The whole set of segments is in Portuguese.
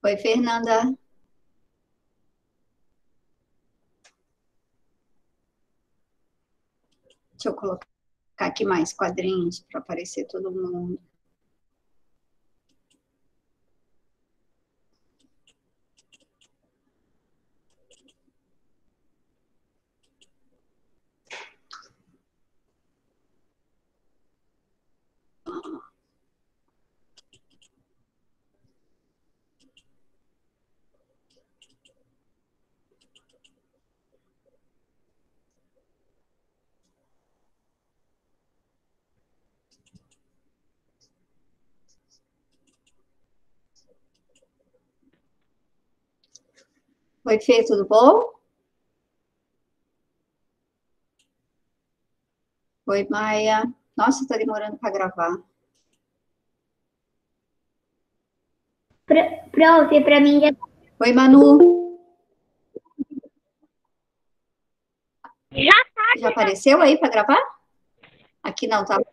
Oi, Fernanda. Deixa eu colocar aqui mais quadrinhos para aparecer todo mundo. Oi, Fê, tudo bom? Oi, Maia. Nossa, tá demorando para gravar. Prof, para mim já. Oi, Manu. Já apareceu aí para gravar? Aqui não, tá?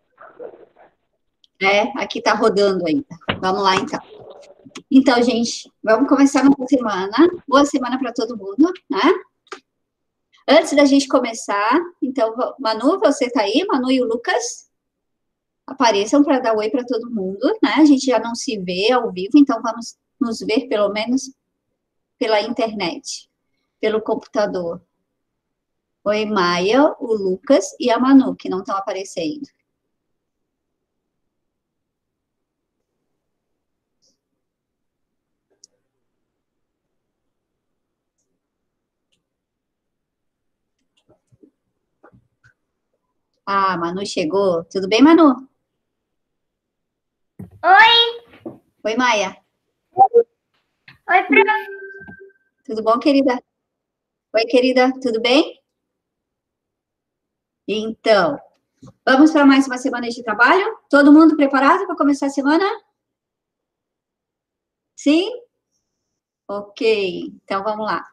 Aqui tá rodando ainda. Vamos lá, então. Então, gente, vamos começar nossa semana. Boa semana para todo mundo, né? Antes da gente começar, então, Manu, você tá aí? Manu e o Lucas? Apareçam para dar oi para todo mundo, né? A gente já não se vê ao vivo, então vamos nos ver pelo menos pela internet, pelo computador. Oi, Maia, o Lucas e a Manu, que não estão aparecendo. Ah, Manu chegou. Tudo bem, Manu? Oi! Oi, Maia. Oi, prof. Tudo bom, querida? Oi, querida, tudo bem? Então, vamos para mais uma semana de trabalho? Todo mundo preparado para começar a semana? Sim? Ok, então vamos lá.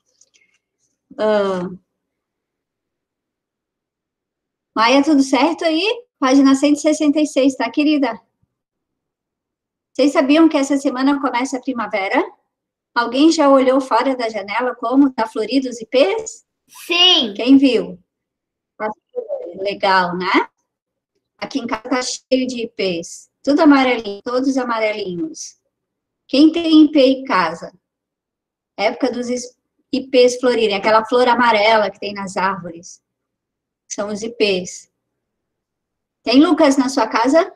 Maia, tudo certo aí? Página 166, tá, querida? Vocês sabiam que essa semana começa a primavera? Alguém já olhou fora da janela como tá florido os ipês? Sim. Quem viu? Legal, né? Aqui em casa tá cheio de ipês. Tudo amarelinho, todos amarelinhos. Quem tem ipê em casa? Época dos ipês florirem, aquela flor amarela que tem nas árvores. São os ipês. Tem Lucas na sua casa?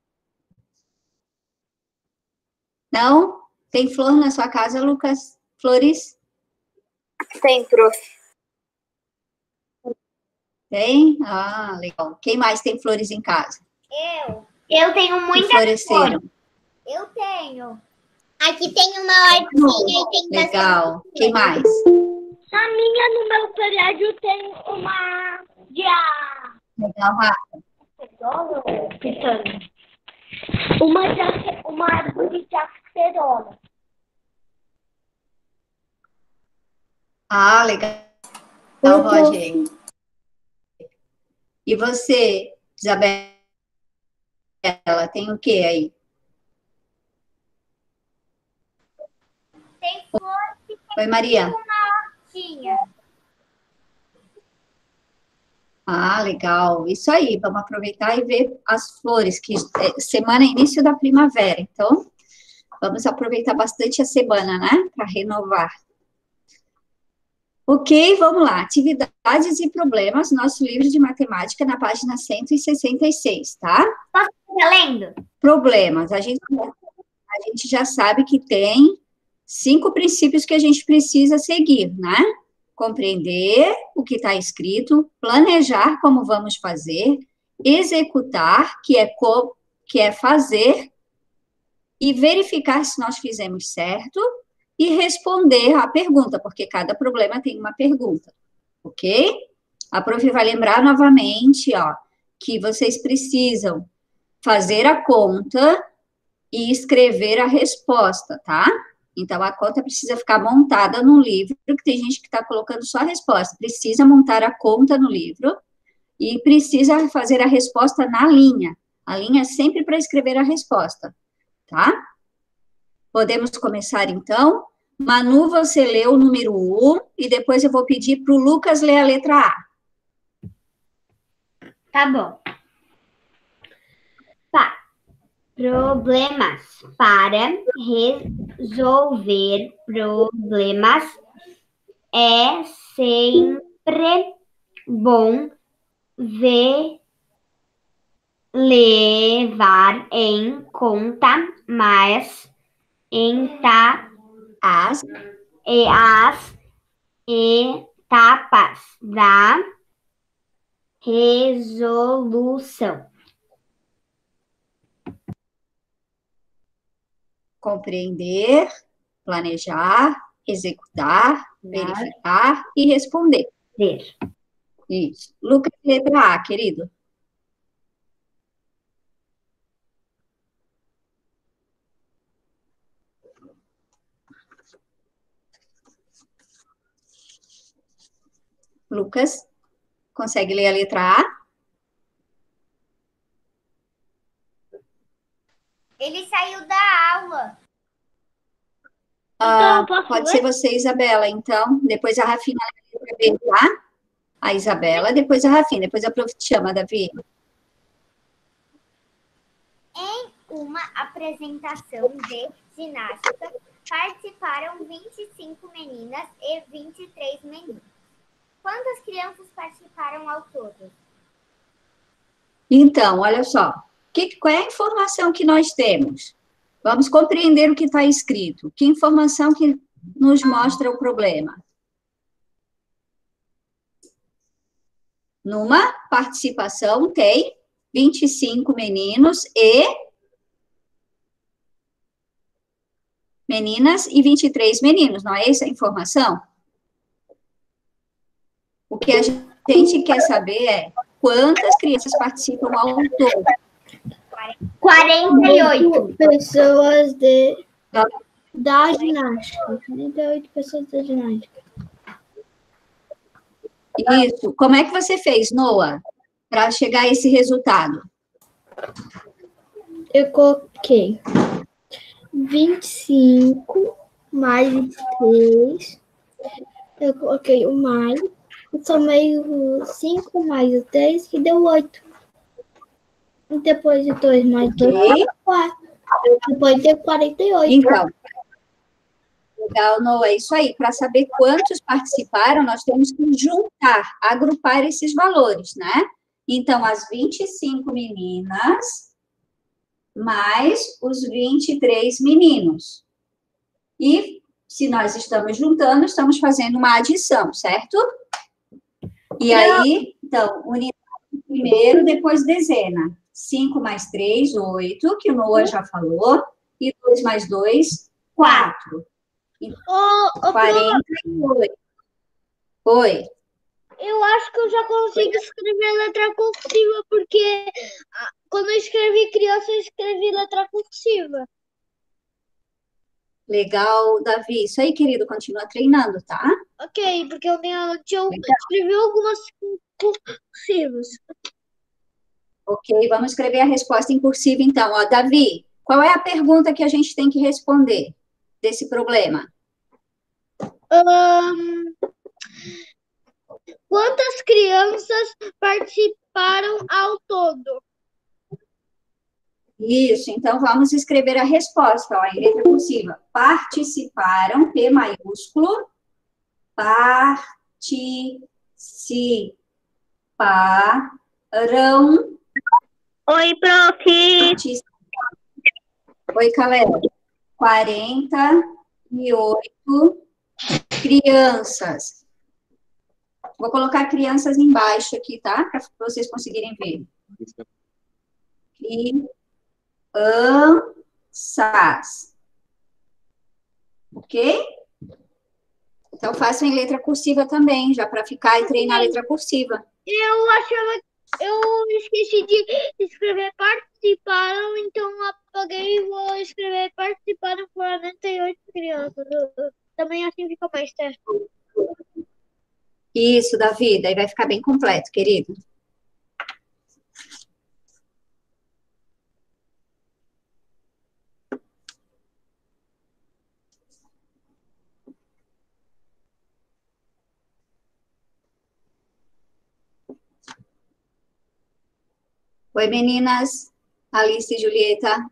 Não? Tem flor na sua casa, Lucas? Flores? Tem, prof. Tem? Ah, legal. Quem mais tem flores em casa? Eu tenho Que muitas floresceram? flores. Eu tenho. Aqui tem uma hortinha e tem Legal. Quem mais? Na minha, no meu prédio, tem uma Legal, uma árvore de acerola. Ah, legal, Roger. E você, Isabela, tem o que aí? Tem flores e Oi, Maria. uma hortinha. Ah, legal. Isso aí, vamos aproveitar e ver as flores, que semana é início da primavera, então vamos aproveitar bastante a semana, né? Para renovar. Ok, vamos lá. Atividades e problemas, nosso livro de matemática na página 166, tá? Posso ficar lendo? Problemas. A gente já sabe que tem 5 princípios que a gente precisa seguir, né? Compreender o que está escrito, planejar como vamos fazer, executar, que é fazer, e verificar se nós fizemos certo, e responder à pergunta, porque cada problema tem uma pergunta, ok? A prof vai lembrar novamente, ó, que vocês precisam fazer a conta e escrever a resposta, tá? Então, a conta precisa ficar montada no livro, porque tem gente que está colocando só a resposta. Precisa montar a conta no livro e precisa fazer a resposta na linha. A linha é sempre para escrever a resposta, tá? Podemos começar, então? Manu, você lê o número 1 e depois eu vou pedir para o Lucas ler a letra A. Tá bom. Problemas. Para resolver problemas é sempre bom levar em conta mais As as etapas da resolução. compreender, planejar, executar, verificar e responder. Ver. Isso. Lucas, letra A, querido. Lucas, consegue ler a letra A? Ele saiu da aula. Então, pode ser você, Isabela, então. Depois a Rafina lê a letra B, tá? A Isabela, depois a Rafina. Depois a prof te chama, Davi. Em uma apresentação de ginástica, participaram 25 meninas e 23 meninos. Quantas crianças participaram ao todo? Então, olha só. Qual é a informação que nós temos? Vamos compreender o que está escrito. Que informação que nos mostra o problema? Numa participação tem 25 meninos e meninas e 23 meninos, não é essa a informação? O que a gente quer saber é quantas crianças participam ao todo. 48 pessoas da ginástica. 48 pessoas da ginástica. Isso. Como é que você fez, Noah, para chegar a esse resultado? Eu coloquei 25 mais 23. Eu coloquei o mais. Eu somei o 5 mais o 3, que deu 8. E depois de 2 mais 2, Ok. 4. Depois deu 48. Então, legal, Noah, é isso aí. Para saber quantos participaram, nós temos que juntar, agrupar esses valores, né? Então, as 25 meninas mais os 23 meninos. E, se nós estamos juntando, estamos fazendo uma adição, certo? E aí, então, unidade primeiro, depois dezena. 5 mais 3, 8, que o Noah já falou. E 2 mais 2, 4. 48. Oi. Eu acho que eu já consigo escrever letra cursiva, porque quando eu escrevi criança, eu escrevi letra cursiva. Legal, Davi. Isso aí, querido, continua treinando, tá? Ok, porque eu escrevi algumas cursivas. Ok, vamos escrever a resposta em cursiva, então. Ó, Davi, qual é a pergunta que a gente tem que responder desse problema? Quantas crianças participaram ao todo? Isso, então vamos escrever a resposta, ó, em letra cursiva. Participaram, P maiúsculo, participaram. Oi, prof. Oi, Caleb. 48 crianças. Vou colocar crianças embaixo aqui, tá? Para vocês conseguirem ver. Crianças. Ok? Então, façam em letra cursiva também, já para ficar e treinar a letra cursiva. Eu esqueci de escrever participaram, então apaguei e vou escrever participaram 48 crianças. Também assim fica mais certo. Isso, Davi, daí vai ficar bem completo, querido. Oi, meninas. Alice e Julieta.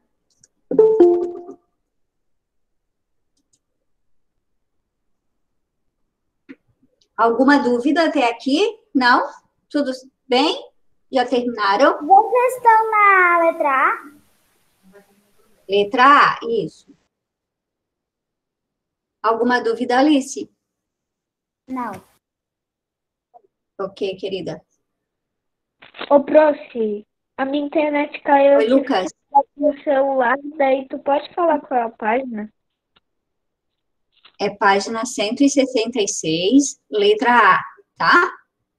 Alguma dúvida até aqui? Não? Tudo bem? Já terminaram? Vocês estão na letra A? Letra A, isso. Alguma dúvida, Alice? Não. Ok, querida. Ô, prof, a minha internet caiu Oi, aqui Lucas. no celular, daí tu pode falar qual é a página? É página 166, letra A, tá?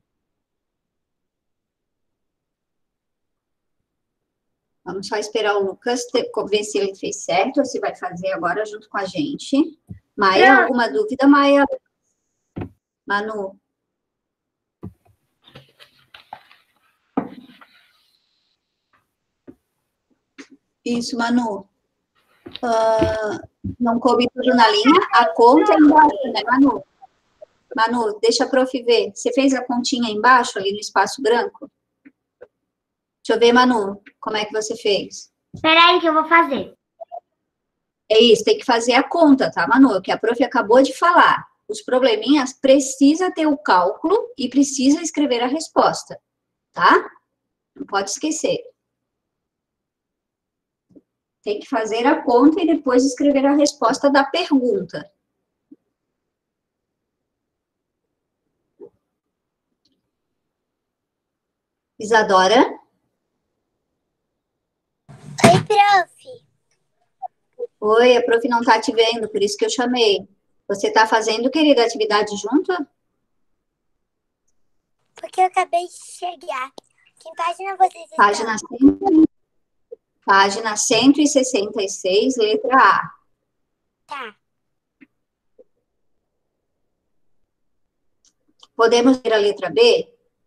Vamos só esperar o Lucas ver se ele fez certo ou se vai fazer agora junto com a gente. Maia, alguma dúvida, Maia? Manu? Isso, Manu. Não coube tudo na linha? A conta é embaixo, né, Manu? Manu, deixa a prof ver. Você fez a continha embaixo, ali no espaço branco? Deixa eu ver, Manu, como é que você fez? Espera aí que eu vou fazer. É isso, tem que fazer a conta, tá, Manu? Que a prof acabou de falar. Os probleminhas precisa ter o cálculo e precisa escrever a resposta, tá? Não pode esquecer. Tem que fazer a conta e depois escrever a resposta da pergunta. Isadora? Oi, prof. Oi, a prof não tá te vendo, por isso que eu chamei. Você tá fazendo, querida, atividade junto? Porque eu acabei de chegar. Que página vocês estão? Página 166, letra A. Tá. Podemos ler a letra B?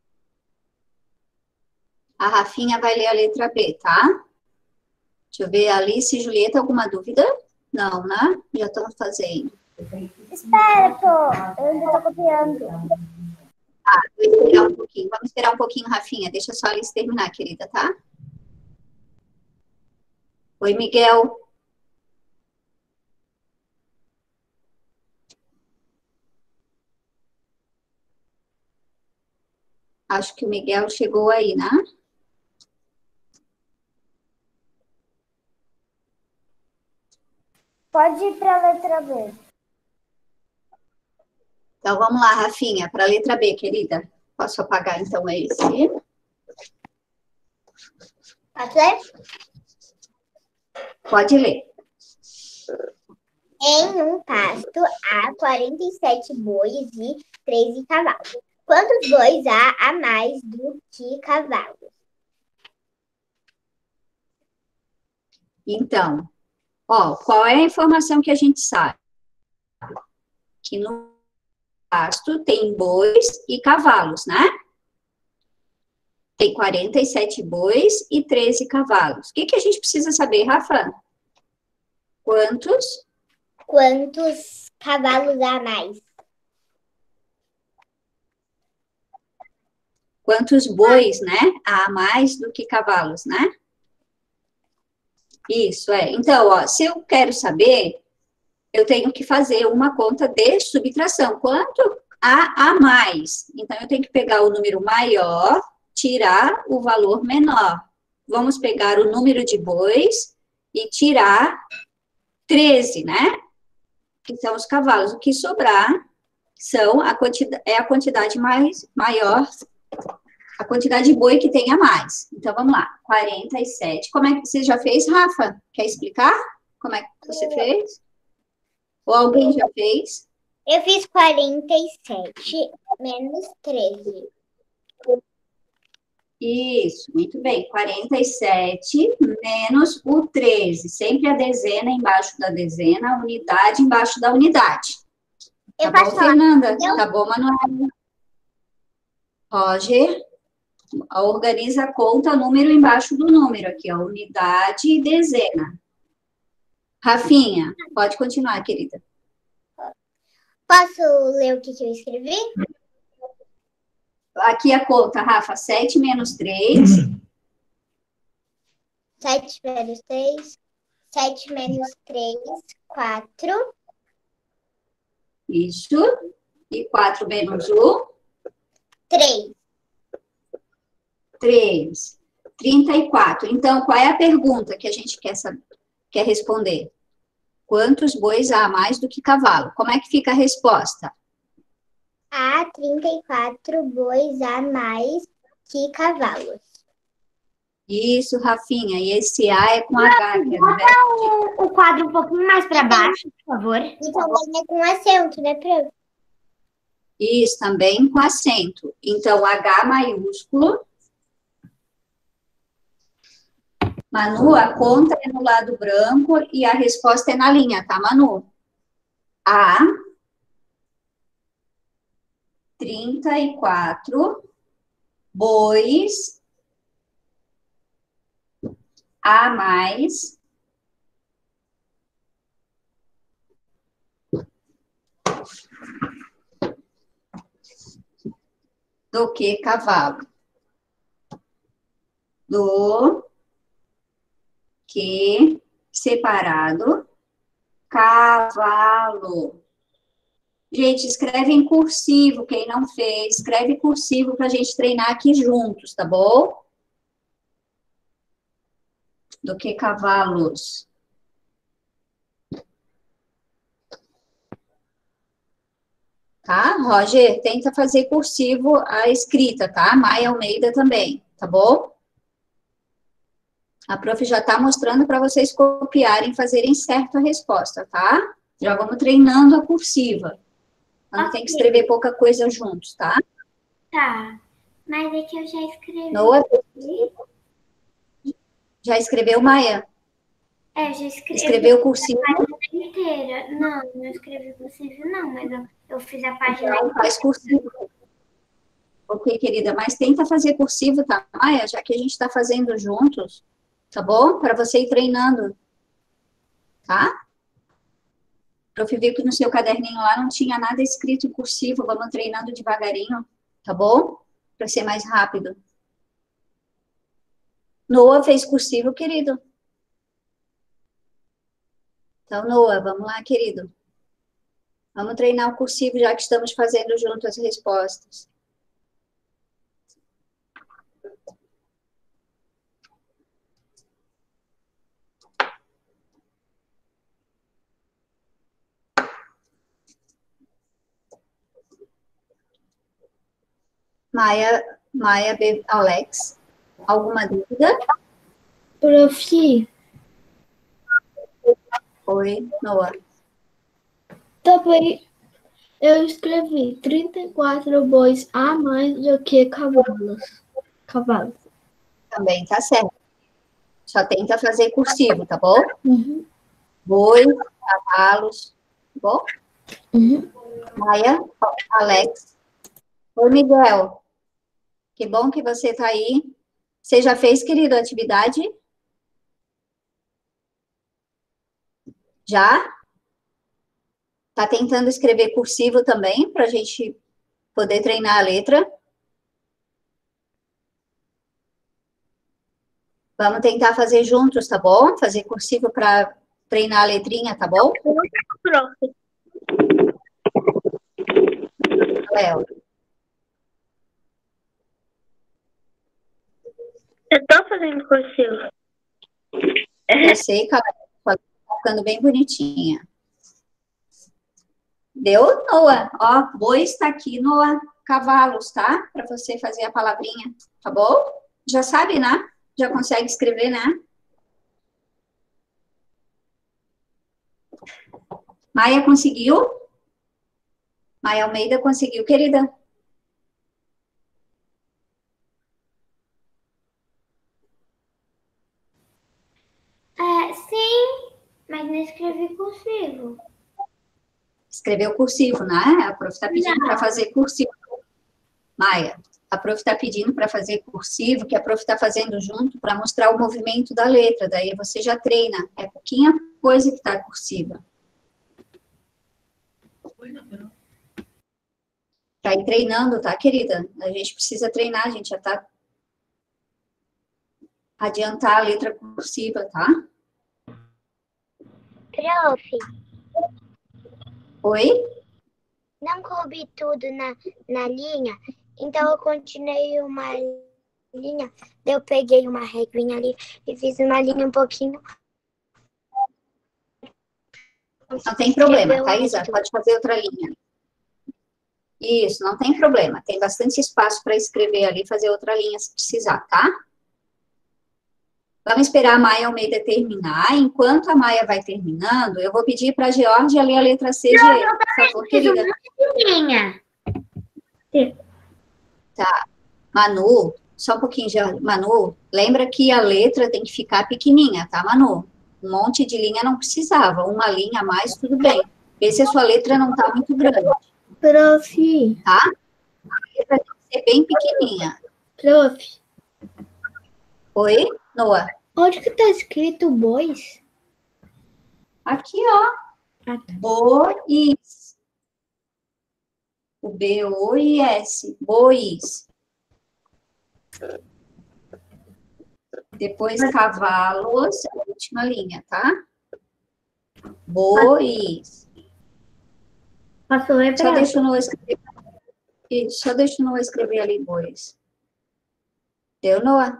A Rafinha vai ler a letra B, tá? Deixa eu ver, Alice e Julieta, alguma dúvida? Não, né? Já estamos fazendo. Espera, pô. Eu ainda tô copiando. Vou esperar um pouquinho. Vamos esperar um pouquinho, Rafinha. Deixa só a Alice terminar, querida, tá? Oi, Miguel. Acho que o Miguel chegou aí, né? Pode ir pra letra B. Então, vamos lá, Rafinha, para a letra B, querida. Posso apagar, então, esse? Pode ler? Pode ler. Em um pasto há 47 bois e 13 cavalos. Quantos bois há a mais do que cavalos? Então, ó, qual é a informação que a gente sabe? Que no pasto tem bois e cavalos, né? Tem 47 bois e 13 cavalos. O que a gente precisa saber, Rafa? Quantos cavalos há mais? Quantos bois, né? Há mais do que cavalos, né? Isso, é. Então, ó, se eu quero saber, eu tenho que fazer uma conta de subtração. Quanto há a mais? Então, eu tenho que pegar o número maior, tirar o valor menor. Vamos pegar o número de bois e tirar 13, né? Que são os cavalos. O que sobrar é a quantidade maior, a quantidade de boi que tem a mais. Então, vamos lá. 47. Como é que você já fez, Rafa? Quer explicar como é que você fez? Ou alguém já fez? Eu fiz 47 menos 13. Isso, muito bem. 47 menos o 13. Sempre a dezena embaixo da dezena, a unidade embaixo da unidade. Tá bom, Fernanda? Tá bom, Manuela? Roger, organiza a conta número embaixo do número aqui, ó. Unidade e dezena. Rafinha, pode continuar, querida. Posso ler o que eu escrevi? Aqui a conta, Rafa, 7 menos 3. 7 menos 3. 7 menos 3, 4. Isso. E 4 menos 1? 3. 3. 34. Então, qual é a pergunta que a gente quer responder? Quantos bois há a mais do que cavalo? Como é que fica a resposta? Há 34 bois a mais que cavalos. Isso, Rafinha. E esse A é com H, que é no verbo. O quadro um pouquinho mais para baixo, por favor. E também é com acento, né, prof? Isso, também com acento. Então, H maiúsculo. Manu, a conta é no lado branco e a resposta é na linha, tá, Manu? A 34 bois a mais do que cavalo. Do que separado cavalo. Gente, escreve em cursivo, quem não fez, escreve cursivo para a gente treinar aqui juntos, tá bom? Do que cavalos. Tá? Roger, tenta fazer cursivo a escrita, tá? Maia Almeida também, tá bom? A prof já tá mostrando para vocês copiarem, fazerem certo a resposta, tá? Já vamos treinando a cursiva. Não tem que escrever pouca coisa juntos, tá? Tá. Mas é que eu já escrevi. Noah, já escreveu, Maia? É, eu já escrevi. Escreveu cursivo? A página inteira. Não escrevi cursivo, não, mas eu fiz a página Não, faz cursivo. Ok, querida, mas tenta fazer cursivo, tá, Maia? Já que a gente está fazendo juntos, tá bom? Para você ir treinando, tá? Prof, viu que no seu caderninho lá não tinha nada escrito em cursivo, vamos treinando devagarinho, tá bom? Para ser mais rápido. Noah fez cursivo, querido. Então, Noah, vamos lá, querido. Vamos treinar o cursivo, já que estamos fazendo junto as respostas. Maia, Alex, alguma dúvida? Prof, Oi, Noah. também eu escrevi 34 bois a mais do que cavalos. Cavalos. Também tá certo. Só tenta fazer cursivo, tá bom? Uhum. Bois, cavalos, tá bom? Uhum. Maia, Alex. Oi, Miguel. Que bom que você tá aí. Você já fez, querido, a atividade? Já? Tá tentando escrever cursivo também, para a gente poder treinar a letra? Vamos tentar fazer juntos, tá bom? Fazer cursivo para treinar a letrinha, tá bom? Léo. Eu tô fazendo cursivo. Eu sei que ela tá ficando bem bonitinha. Deu, Noah? Ó, boi está aqui, Noah. Cavalos, tá? Para você fazer a palavrinha, tá bom? Já sabe, né? Já consegue escrever, né? Maia conseguiu? Maia Almeida conseguiu, querida? Sim, mas não escrevi cursivo. Escreveu cursivo, né? A prof está pedindo para fazer cursivo. Maia, a prof está pedindo para fazer cursivo, que a prof está fazendo junto para mostrar o movimento da letra. Daí você já treina. É pouquinha coisa que está cursiva. Para ir treinando, tá, querida? A gente precisa treinar, a gente já está adiantar a letra cursiva, tá? Prof, Oi? não coube tudo na linha, então eu continuei uma linha, eu peguei uma reguinha ali e fiz uma linha um pouquinho. Não tem problema, Thaisa, pode fazer outra linha. Isso, não tem problema. Tem bastante espaço para escrever ali, fazer outra linha se precisar, tá? Vamos esperar a Maia Almeida terminar. Enquanto a Maia vai terminando, eu vou pedir para a Georgia ler a letra C, G, por favor, querida. Linha. Tá. Manu, só um pouquinho, Georgia. Manu, lembra que a letra tem que ficar pequenininha, tá, Manu? Um monte de linha não precisava. Uma linha a mais, tudo bem. Vê se a sua letra não tá muito grande. Prof. Tá? A letra tem que ser bem pequenininha. Prof. Oi, Noah? Onde que tá escrito bois? Aqui, ó. Ah, tá. Bois. O B-O-I-S. Bois. Depois, cavalos, a última linha, tá? Bois. Posso ler Só pra deixa o Noah escrever. Isso, só deixa o Noah escrever ali, bois. Deu, Noah?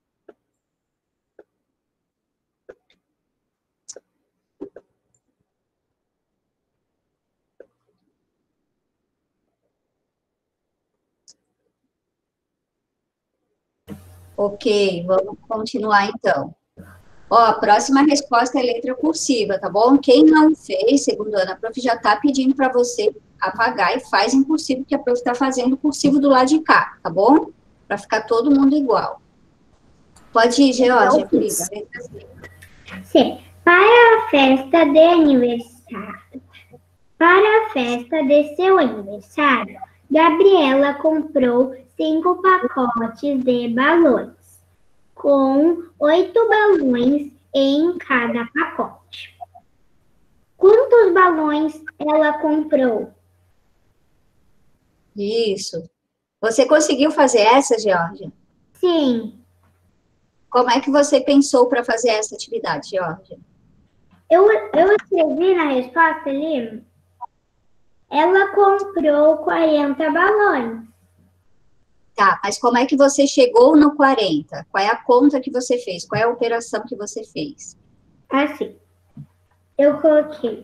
Ok, vamos continuar então. Ó, a próxima resposta é letra cursiva, tá bom? Quem não fez, segundo a Ana, a prof já tá pedindo para você apagar e faz em cursivo, que a prof tá fazendo cursivo do lado de cá, tá bom? Para ficar todo mundo igual. Pode ir, Georgia, querida. Letra C. C. Para a festa de aniversário. Para a festa de seu aniversário, Gabriela comprou 5 pacotes de balões, com 8 balões em cada pacote. Quantos balões ela comprou? Isso. Você conseguiu fazer essa, Georgia? Sim, Como é que você pensou para fazer essa atividade, Georgia? eu escrevi na resposta ali. Ela comprou 40 balões. Tá, mas como é que você chegou no 40? Qual é a conta que você fez? Qual é a operação que você fez? Assim, eu coloquei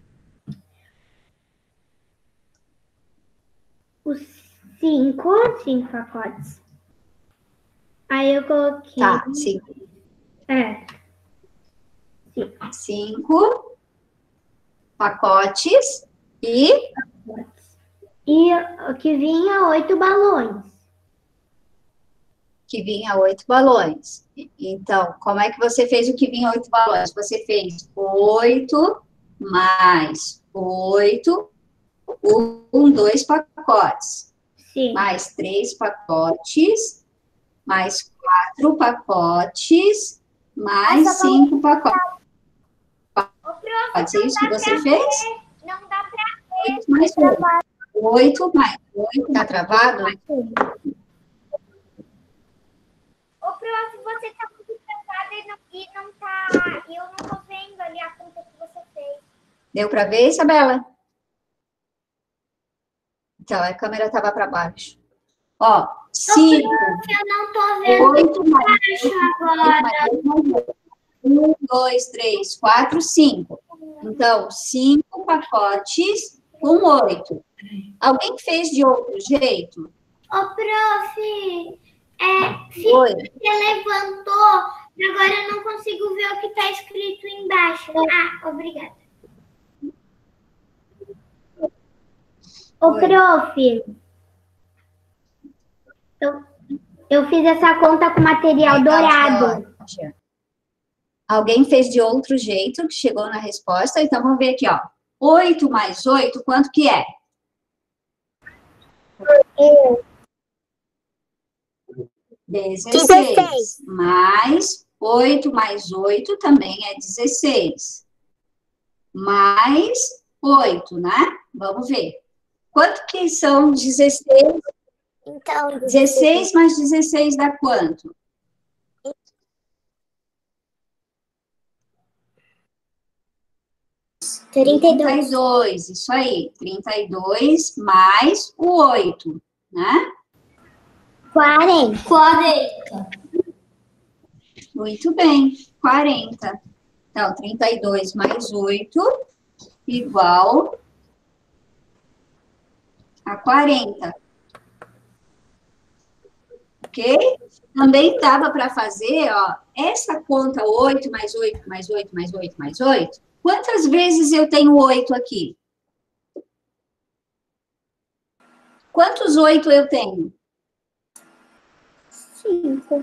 os 5 pacotes. Aí eu coloquei... Tá, 5. É. 5 pacotes e E o que vinha 8 balões. que vinha 8 balões. Então, como é que você fez o que vinha 8 balões? Você fez 8 mais 8, 2 pacotes. Sim. Mais 3 pacotes, mais 4 pacotes, mais 5 pacotes. Pode ser isso que você fez? Não dá pra 8 mais 8. 8 mais 8, tá travado? Ô, prof, você tá muito travada e não tá. Eu não tô vendo ali a conta que você fez. Deu para ver, Isabela? Então, a câmera estava para baixo. Ó, 5, Eu não tô vendo 8 mais baixo agora. 1, 2, 3, 4, 5. Então, 5 pacotes com 8. Alguém fez de outro jeito? Ô, prof, Oi. você levantou, agora eu não consigo ver o que tá escrito embaixo. Ah, obrigada. Ô, Oi. prof, eu fiz essa conta com material dourado. Alguém fez de outro jeito, que chegou na resposta. Então, vamos ver aqui, ó. 8 mais 8, quanto que é? 16. Mais 8 mais 8 também é 16. Mais 8, né? Vamos ver. Quanto que são 16? Então, 16 mais 16 dá quanto? 32. 32, isso aí. 32 mais o 8, né? 40. 40. Muito bem, 40. Então, 32 mais 8 igual a 40. Ok? Também dava para fazer, ó, essa conta 8 mais 8 mais 8 mais 8 mais 8. Quantas vezes eu tenho 8 aqui? Quantos 8 eu tenho? 5.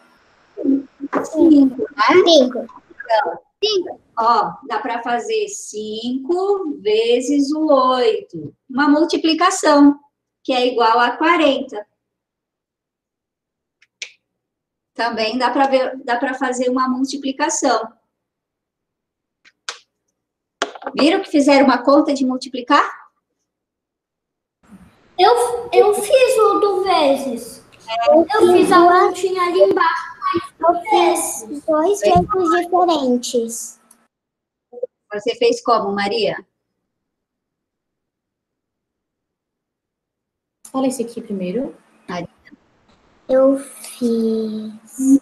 5, né? 5. Ó, dá para fazer 5 vezes o 8. Uma multiplicação, que é igual a 40. Também dá para fazer uma multiplicação. Viram que fizeram uma conta de multiplicar? Eu fiz o do vezes. Eu fiz a continha ali embaixo. Eu fiz 2 jeitos diferentes. Você fez como, Maria? Fala esse aqui primeiro. Eu fiz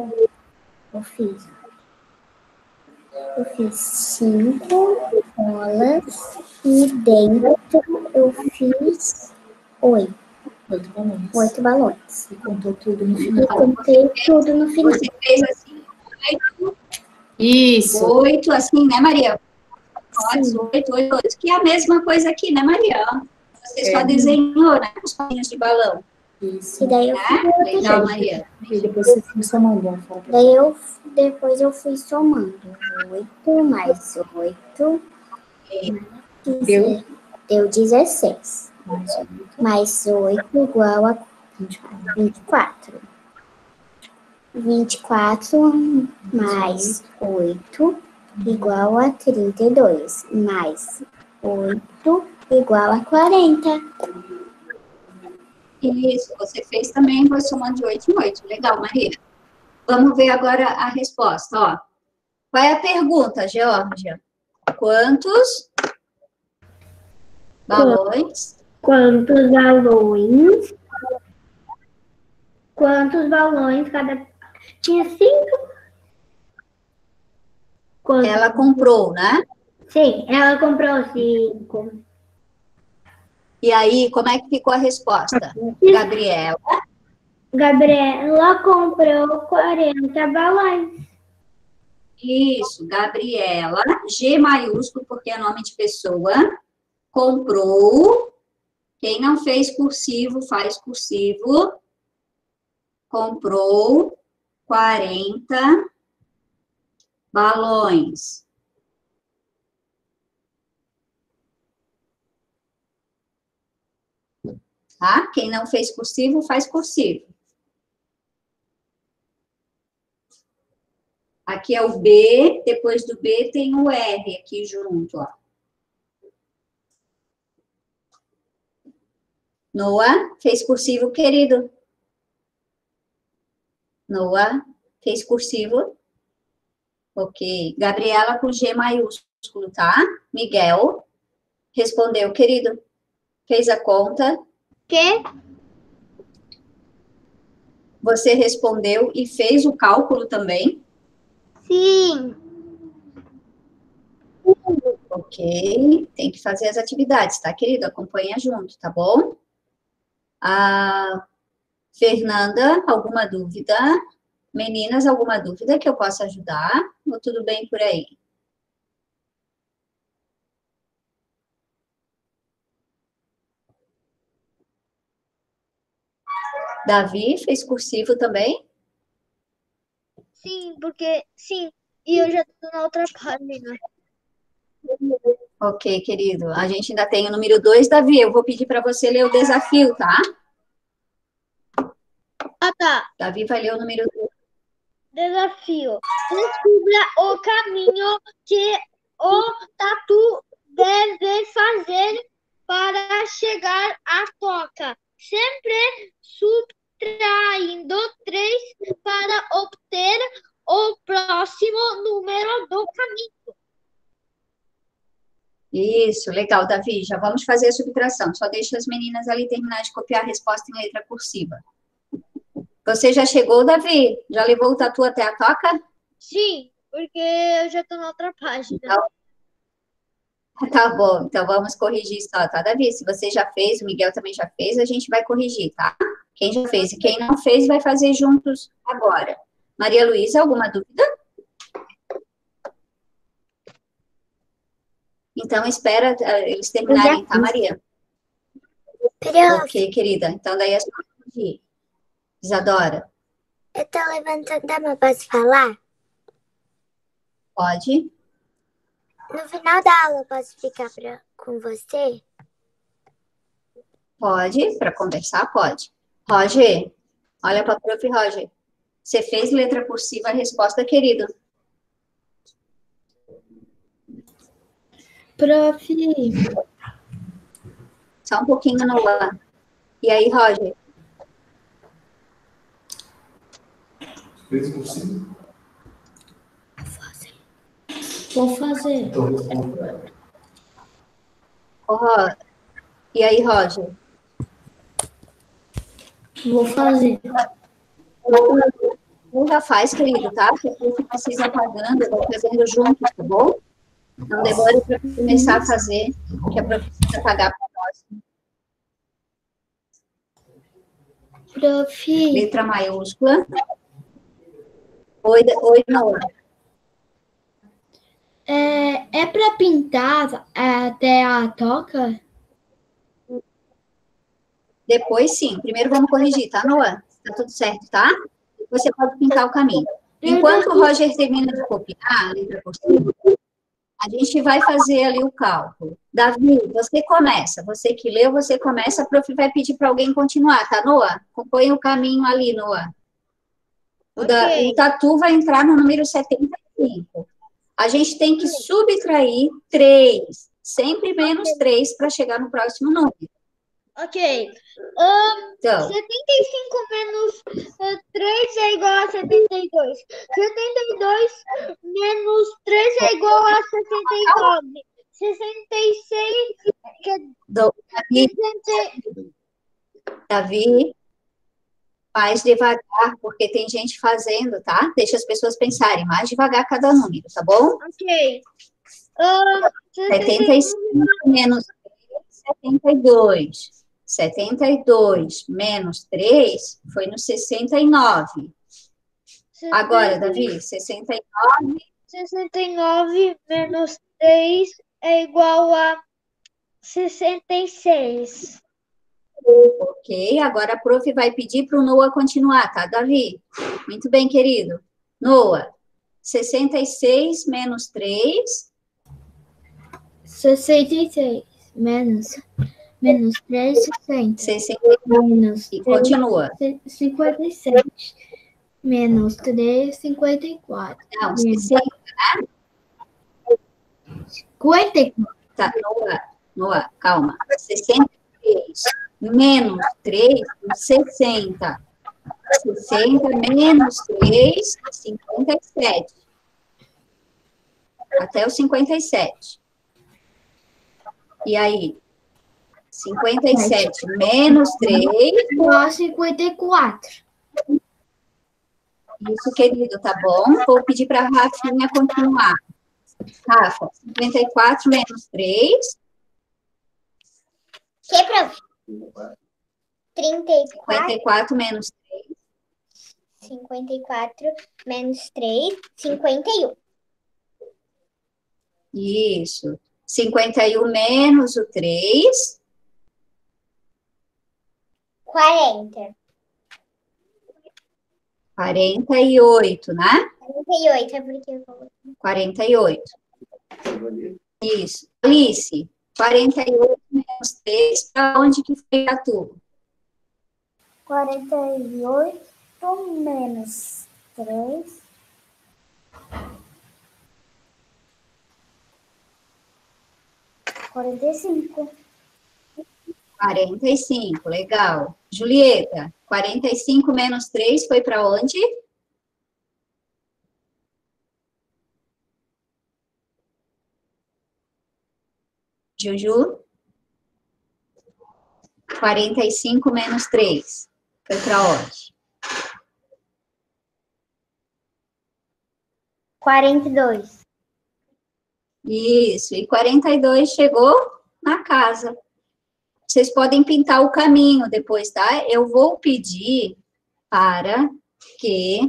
5 bolas e dentro eu fiz 8 8 balões. 8 balões. E contou tudo no E final. contei tudo no final. Você fez assim, Isso. 8, assim, né, Maria? Sim. 8, 8, 8, que é a mesma coisa aqui, né, Maria? Você só desenhou, né, os paninhos de balão. Isso. E daí eu Né? fiz outro Legal, jeito. Maria. E depois você foi somando. Vamos falar pra Depois eu fui somando. 8 mais 8 Deu? deu 16. Mais 8 igual a 24. 24 mais 8 igual a 32. Mais 8 igual a 40. Isso, você fez também, foi somando de 8 em 8. Legal, Maria. Vamos ver agora a resposta, ó. Qual é a pergunta, Geórgia? Quantos balões? Quantos balões? Quantos balões cada. Tinha 5? Ela comprou, né? Sim, ela comprou 5. E aí, como é que ficou a resposta? Gabriela. Gabriela comprou 40 balões. Isso, Gabriela, G maiúsculo, porque é nome de pessoa, comprou. Quem não fez cursivo, faz cursivo. Comprou 40 balões. Tá? Quem não fez cursivo, faz cursivo. Aqui é o B, depois do B tem o R aqui junto, ó. Noah, fez cursivo, querido? Noah, fez cursivo? Ok. Gabriela com G maiúsculo, tá? Miguel, respondeu, querido? Fez a conta? Que? Você respondeu e fez o cálculo também? Sim. Ok. Tem que fazer as atividades, tá, querido? Acompanha junto, tá bom? A Fernanda, alguma dúvida? Meninas, alguma dúvida que eu possa ajudar? Ou tudo bem por aí? Davi fez cursivo também? Sim, porque. Sim. E eu já tô na outra página. Ok, querido. A gente ainda tem o número 2, Davi. Eu vou pedir para você ler o desafio, tá? Ah, tá. Davi vai ler o número 2. Desafio. Descubra o caminho que o tatu deve fazer para chegar à toca, sempre subtraindo 3 para obter o próximo número do caminho. Isso, legal, Davi. Já vamos fazer a subtração. Só deixa as meninas ali terminar de copiar a resposta em letra cursiva. Você já chegou, Davi? Já levou o tatu até a toca? Sim, porque eu já tô na outra página. Tá bom, então vamos corrigir só, tá, Davi? Se você já fez, o Miguel também já fez, a gente vai corrigir, tá? Quem já fez e quem não fez, vai fazer juntos agora. Maria Luísa, alguma dúvida? Então, espera eles terminarem, tá, Maria? Prof, Ok, querida. Então, daí é só corrigir. Isadora, eu tô levantando a mão, posso falar? pode? No final da aula, eu posso ficar com você? Pode, para conversar, pode. Roger, olha para a prof. Roger. Você fez letra cursiva a resposta, querido? Prof, Só um pouquinho no ar. E aí, Roger? Fez cursivo? Vou fazer. Então responde para ela. E aí, Roger? Vou fazer. Já faz, querido, tá? Depois que vocês apagando, eu vou fazendo juntos, tá bom? Não demore para começar a fazer, que a professora pagar para nós. prof, Letra maiúscula. Oi, Noah. é para pintar até a toca? Depois, sim. Primeiro vamos corrigir, tá, Noah? Tá tudo certo, tá? Você pode pintar o caminho. Enquanto o Roger termina de copiar a letra por cima, a gente vai fazer ali o cálculo. Davi, você começa. Você que leu, você começa. A prof vai pedir para alguém continuar, tá, Noah? Acompanhe o caminho ali, Noah. O tatu vai entrar no número 75. A gente tem que subtrair 3, sempre menos 3 para chegar no próximo número. Ok. Então, 75 menos 3 é igual a 72. 72 menos 3 é igual a 69. 66... Davi, mais devagar, porque tem gente fazendo, tá? Deixa as pessoas pensarem, mais devagar cada número, tá bom? Ok. 75 menos 3, 72. 72 menos 3 foi no 69. Agora, Davi, 69. 69 menos 3 é igual a 66. Ok, agora a prof vai pedir para o Noah continuar, tá, Davi? Muito bem, querido. Noah, 66 menos 3. 66 menos 3, 60. 60. Menos E 3, continua. 57. Menos 3, 54. Não, 60. 54. Tá, Noah, calma. 63 menos 3, 60. 60 menos 3, 57. Até o 57. E aí? 57 menos 3. Igual 54. Isso, querido, tá bom? Vou pedir para a Rafinha continuar. Rafa, 54 menos 3. Que, prof? 34. 54 menos 3. 54 menos 3, 51. Isso. 51 menos o 3. 40. 48, né? 48, é porque eu vou... 48. Isso. Alice, 48 menos 3, para onde que foi a tua? 48 menos 3. 45. 45, legal. Julieta, 45 menos 3 foi para onde? Juju? 45 menos 3. Foi para onde? 42. Isso, e 42 chegou na casa. Vocês podem pintar o caminho depois, tá? Eu vou pedir para que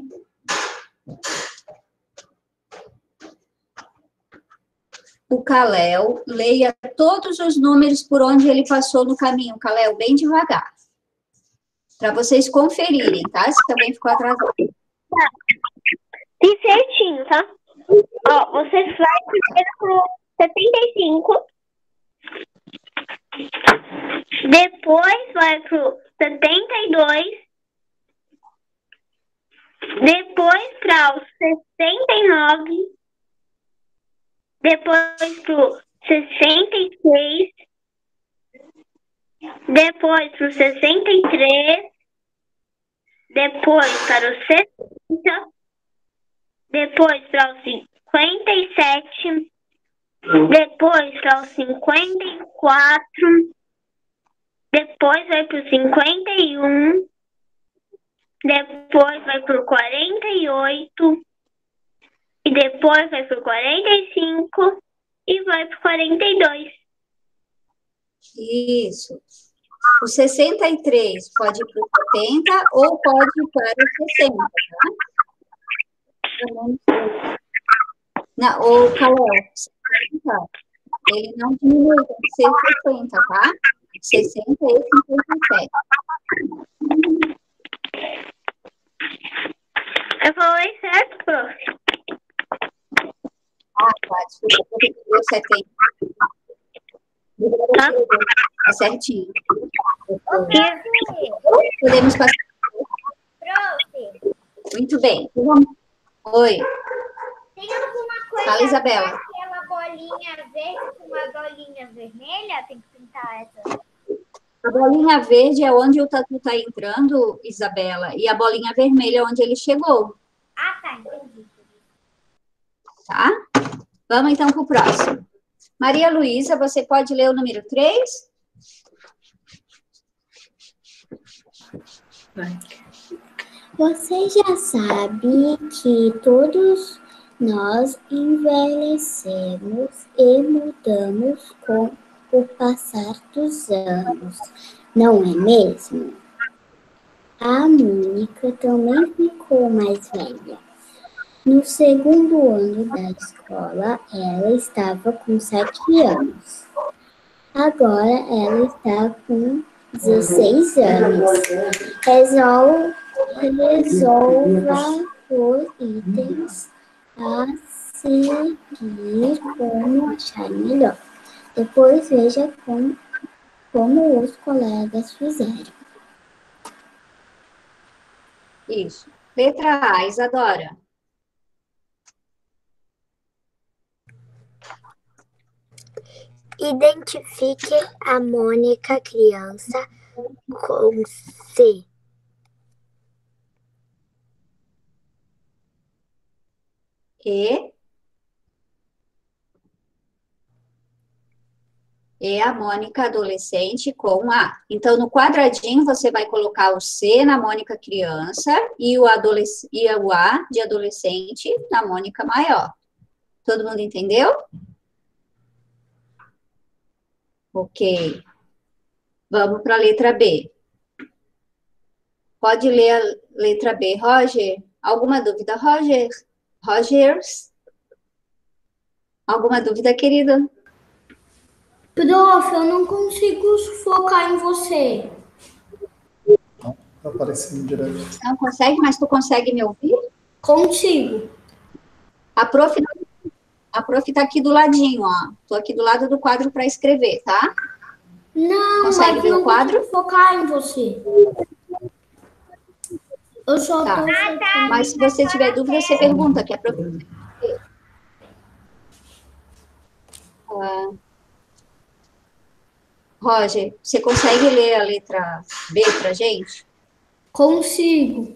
o Kalel leia todos os números por onde ele passou no caminho. Kalel, bem devagar. Para vocês conferirem, tá? Se também ficou atrasado. Fiz certinho, tá? Ó, você vai primeiro pro 75. Depois vai pro 72. Depois para o 69. Depois pro 66. Depois pro 63. Depois para o 60. Depois para o 57. Depois para o 54. Depois vai para o 51. Depois vai para o 48. E depois vai para o 45. E vai para o 42. Isso. O 63 pode ir para o 70 ou pode ir para o 60, tá? Não, o Kalel, 60, ele não diminui, tem que ser 60, tá? 60 e 57. Eu falei certo, prof. Ah, tá, desculpa, porque deu 70. Tá? Tá certinho. Podemos passar. Prof, Muito bem. Vamos. Oi, tem alguma coisa fala, Isabela. aquela bolinha verde com uma bolinha vermelha? Tem que pintar essa. A bolinha verde é onde o tatu está entrando, Isabela, e a bolinha vermelha é onde ele chegou, Ah, tá, entendi. tá? Vamos então para o próximo. Maria Luísa, você pode ler o número 3? Você já sabe que todos nós envelhecemos e mudamos com o passar dos anos, não é mesmo? A Mônica também ficou mais velha. No segundo ano da escola, ela estava com 7 anos. Agora ela está com 16 anos. Resolva os itens a seguir como achar melhor. Depois veja como os colegas fizeram. Isso. Letra A, Isadora. Identifique a Mônica criança com C. E a Mônica adolescente com A. Então, no quadradinho, você vai colocar o C na Mônica criança e o A de adolescente na Mônica maior. Todo mundo entendeu? Ok. Vamos para a letra B. Pode ler a letra B, Roger? Alguma dúvida, Roger? Rogers? Alguma dúvida, querida? Prof, eu não consigo focar em você. Não, tá aparecendo direto. Não consegue, mas tu consegue me ouvir? Consigo. A prof tá aqui do ladinho, ó. Tô aqui do lado do quadro para escrever, tá? Não, Consegue mas ver eu o não quadro? consigo focar em você. Eu só Tá. tô... Mas se você tiver dúvida, você pergunta, que a prof... Roger, você consegue ler a letra B pra gente? Consigo.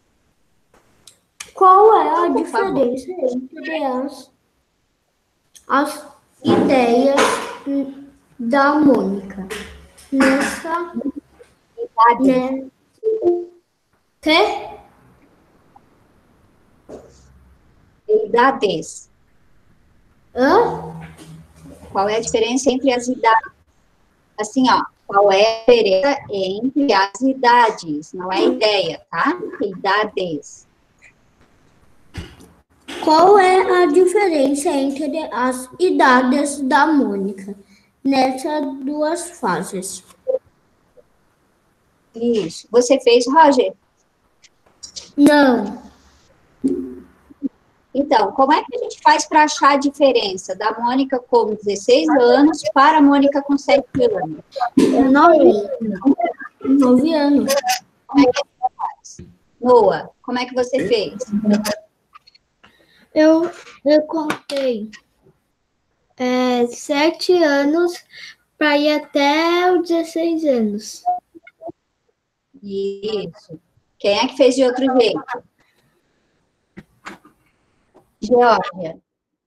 Qual é a Por favor. diferença entre as ideias da Mônica. Nessa... Né? Que? Idades. Hã? Qual é a diferença entre as idades? Assim, ó, qual é a diferença entre as idades? Não é ideia, tá? Idades. Qual é a diferença entre as idades da Mônica nessas duas fases? Isso. Você fez, Roger? Não. Então, como é que a gente faz para achar a diferença da Mônica com 16 anos para a Mônica com 7 anos? 9 anos. Como é que você faz? Noah, como é que você fez? Eu contei 7 anos para ir até os 16 anos. Isso. Quem é que fez de outro jeito? Georgia.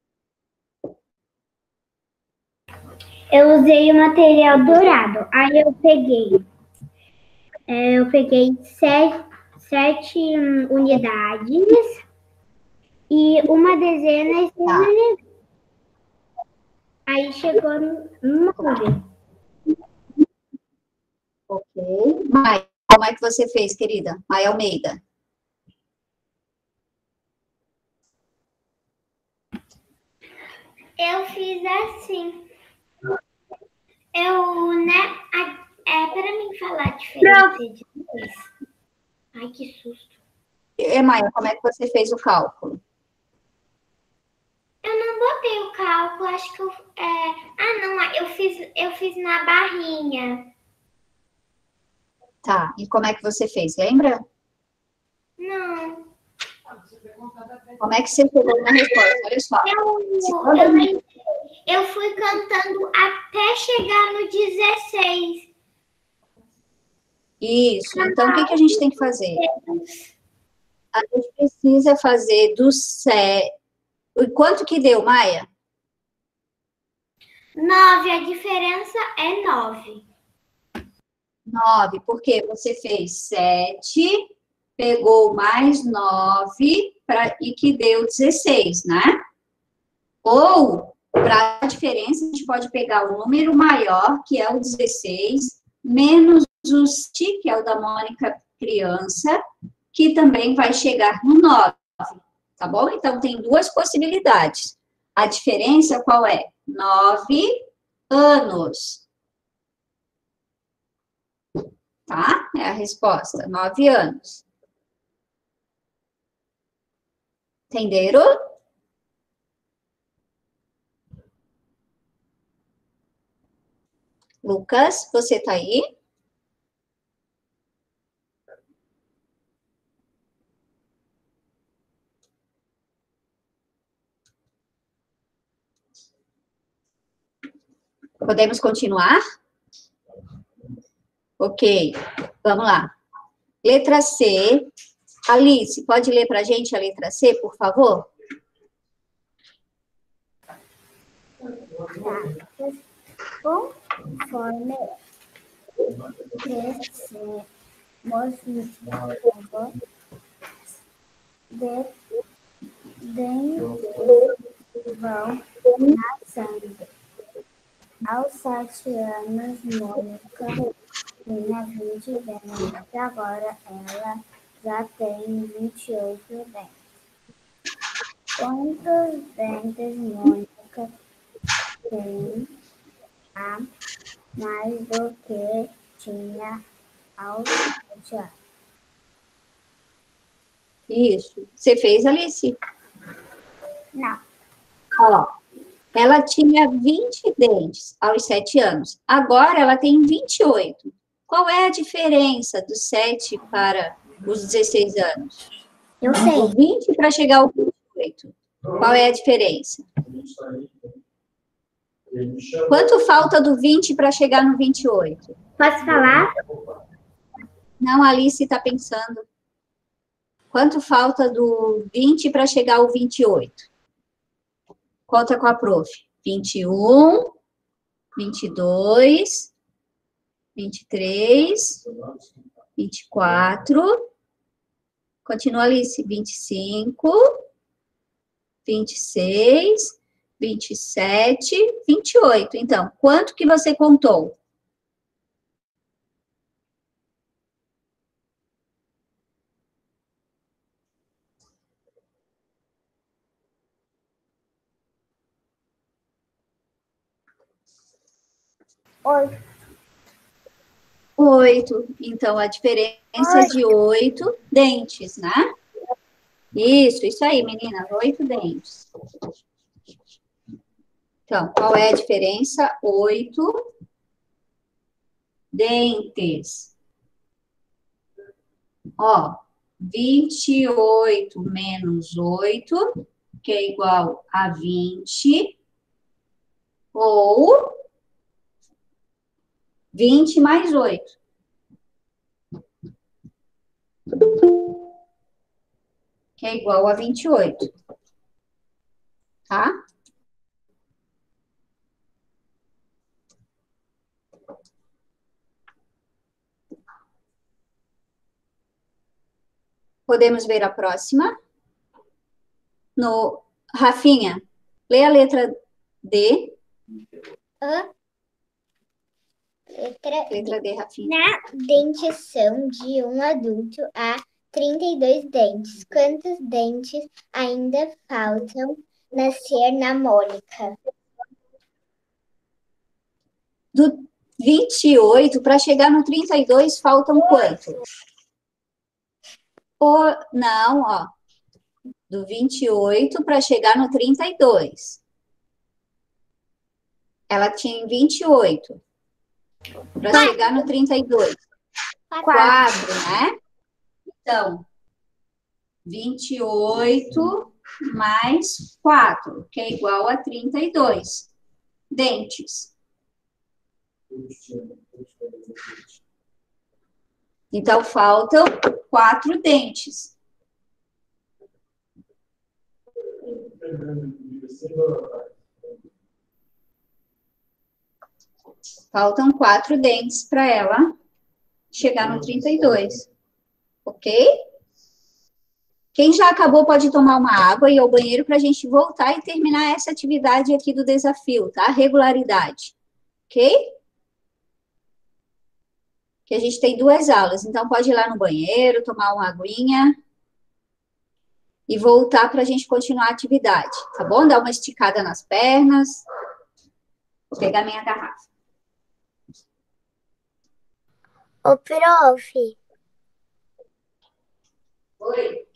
Eu usei o material dourado. Aí eu peguei 7 unidades e uma dezena e 6 unidades. Aí chegou no 9. Ok. Maia, como é que você fez, querida? Maia Almeida. Eu fiz assim. Para mim falar a diferença de dois. Ai, que susto. Maia, como é que você fez o cálculo? Eu não botei o cálculo, acho que eu fiz na barrinha. Tá, e como é que você fez, lembra? Não. Como é que você chegou na resposta? Olha só. Eu fui cantando até chegar no 16. Isso, então o que a gente tem que fazer? A gente precisa fazer do 7. Quanto que deu, Maia? 9, a diferença é 9. 9, porque você fez 7, pegou mais 9 e que deu 16, né? Ou, para a diferença, a gente pode pegar o número maior, que é o 16, menos o 7, que é o da Mônica criança, que também vai chegar no 9, tá bom? Então, tem duas possibilidades. A diferença qual é? 9 anos. Tá? É a resposta, 9 anos. Entenderam? Lucas, você tá aí? Podemos continuar? Ok, vamos lá. Letra C. Alice, pode ler para a gente a letra C, por favor? Conforme crescemos vão nascendo. Aos 7 anos, Mônica tinha 20 dentes. Agora ela já tem 28 dentes. Quantos dentes Mônica tem a mais do que tinha aos 7 anos? Isso. Você fez, Alice? Não. Ó, ela tinha 20 dentes aos 7 anos. Agora ela tem 28. Qual é a diferença do 7 para os 16 anos? Eu sei. Do 20 para chegar ao 28. Qual é a diferença? Quanto falta do 20 para chegar no 28? Posso falar? Não, a Alice está pensando. Quanto falta do 20 para chegar ao 28? Conta com a prof. 21 22, 23, 24. Continua, Alice. 25, 26, 27, 28. Então, quanto que você contou? Oito. 8. Então, a diferença é de 8 dentes, né? Isso aí, meninas. 8 dentes. Então, qual é a diferença? 8 dentes. Ó, 28 menos 8, que é igual a 20, ou 20 mais 8. Que é igual a 28. Tá? Podemos ver a próxima. Rafinha, lê a letra D. Letra D, Rafinha. Na dentição de um adulto há 32 dentes. Quantos dentes ainda faltam nascer na Mônica? Do 28 para chegar no 32 faltam quanto? Não, ó. Do 28 para chegar no 32. Ela tinha 28. Para chegar no 32. 4, né? Então, 28 mais 4, que é igual a 32 dentes. Então, faltam 4 dentes. Faltam 4 dentes para ela chegar no 32. Ok? Quem já acabou pode tomar uma água e ir ao banheiro para a gente voltar e terminar essa atividade aqui do desafio, tá? Regularidade. Ok? Que a gente tem 2 aulas, então pode ir lá no banheiro, tomar uma aguinha e voltar para a gente continuar a atividade, tá bom? Dar uma esticada nas pernas. Vou pegar minha garrafa. Ô, prof. Oi?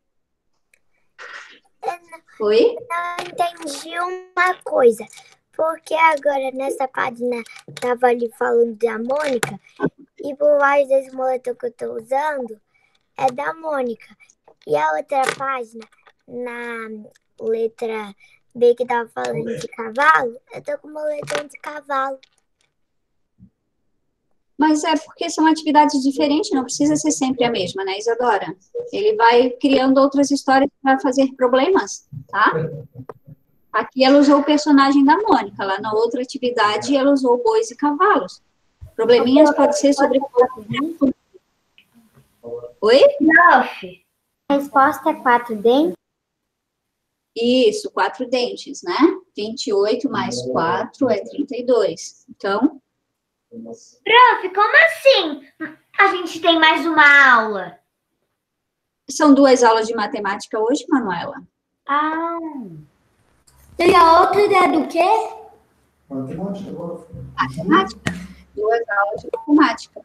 Eu não entendi uma coisa. Porque agora nessa página tava ali falando da Mônica e por mais desse moletom que eu tô usando é da Mônica. E a outra página, na letra B que tava falando de cavalo, eu tô com o moletom de cavalo. Mas é porque são atividades diferentes, não precisa ser sempre a mesma, né, Isadora? Ele vai criando outras histórias para fazer problemas, tá? Aqui ela usou o personagem da Mônica, lá na outra atividade ela usou bois e cavalos. Probleminhas pode ser sobre... Oi? Prof. A resposta é 4 dentes? Isso, 4 dentes, né? 28 mais 4 é 32. Então... Prof, como assim? A gente tem mais uma aula. São 2 aulas de matemática hoje, Manuela. Ah. E a outra é do quê? Matemática agora. Matemática. 2 aulas de matemática.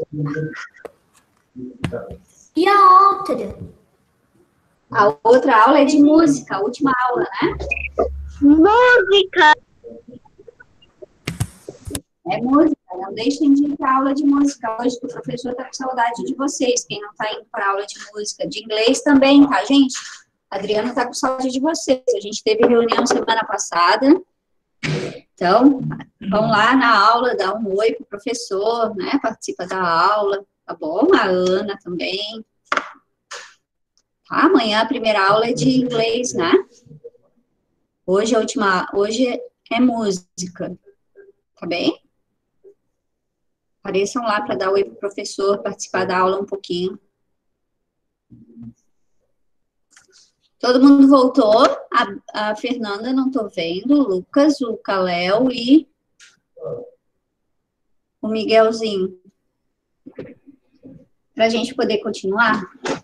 E a outra? A outra aula é de música, a última aula, né? Música! É música, não deixem de ir para a aula de música hoje, que o professor está com saudade de vocês, quem não está indo para a aula de música. De inglês também, tá, gente? Adriano está com saudade de vocês. A gente teve reunião semana passada, então, vão lá na aula, dá um oi pro professor, né? Participa da aula, tá bom? A Ana também. Tá? Amanhã a primeira aula é de inglês, né? Hoje é música. Tá bem? Apareçam lá para dar oi pro professor, participar da aula um pouquinho. Todo mundo voltou? A Fernanda, não tô vendo. O Lucas, o Caléu e o Miguelzinho. Para a gente poder continuar.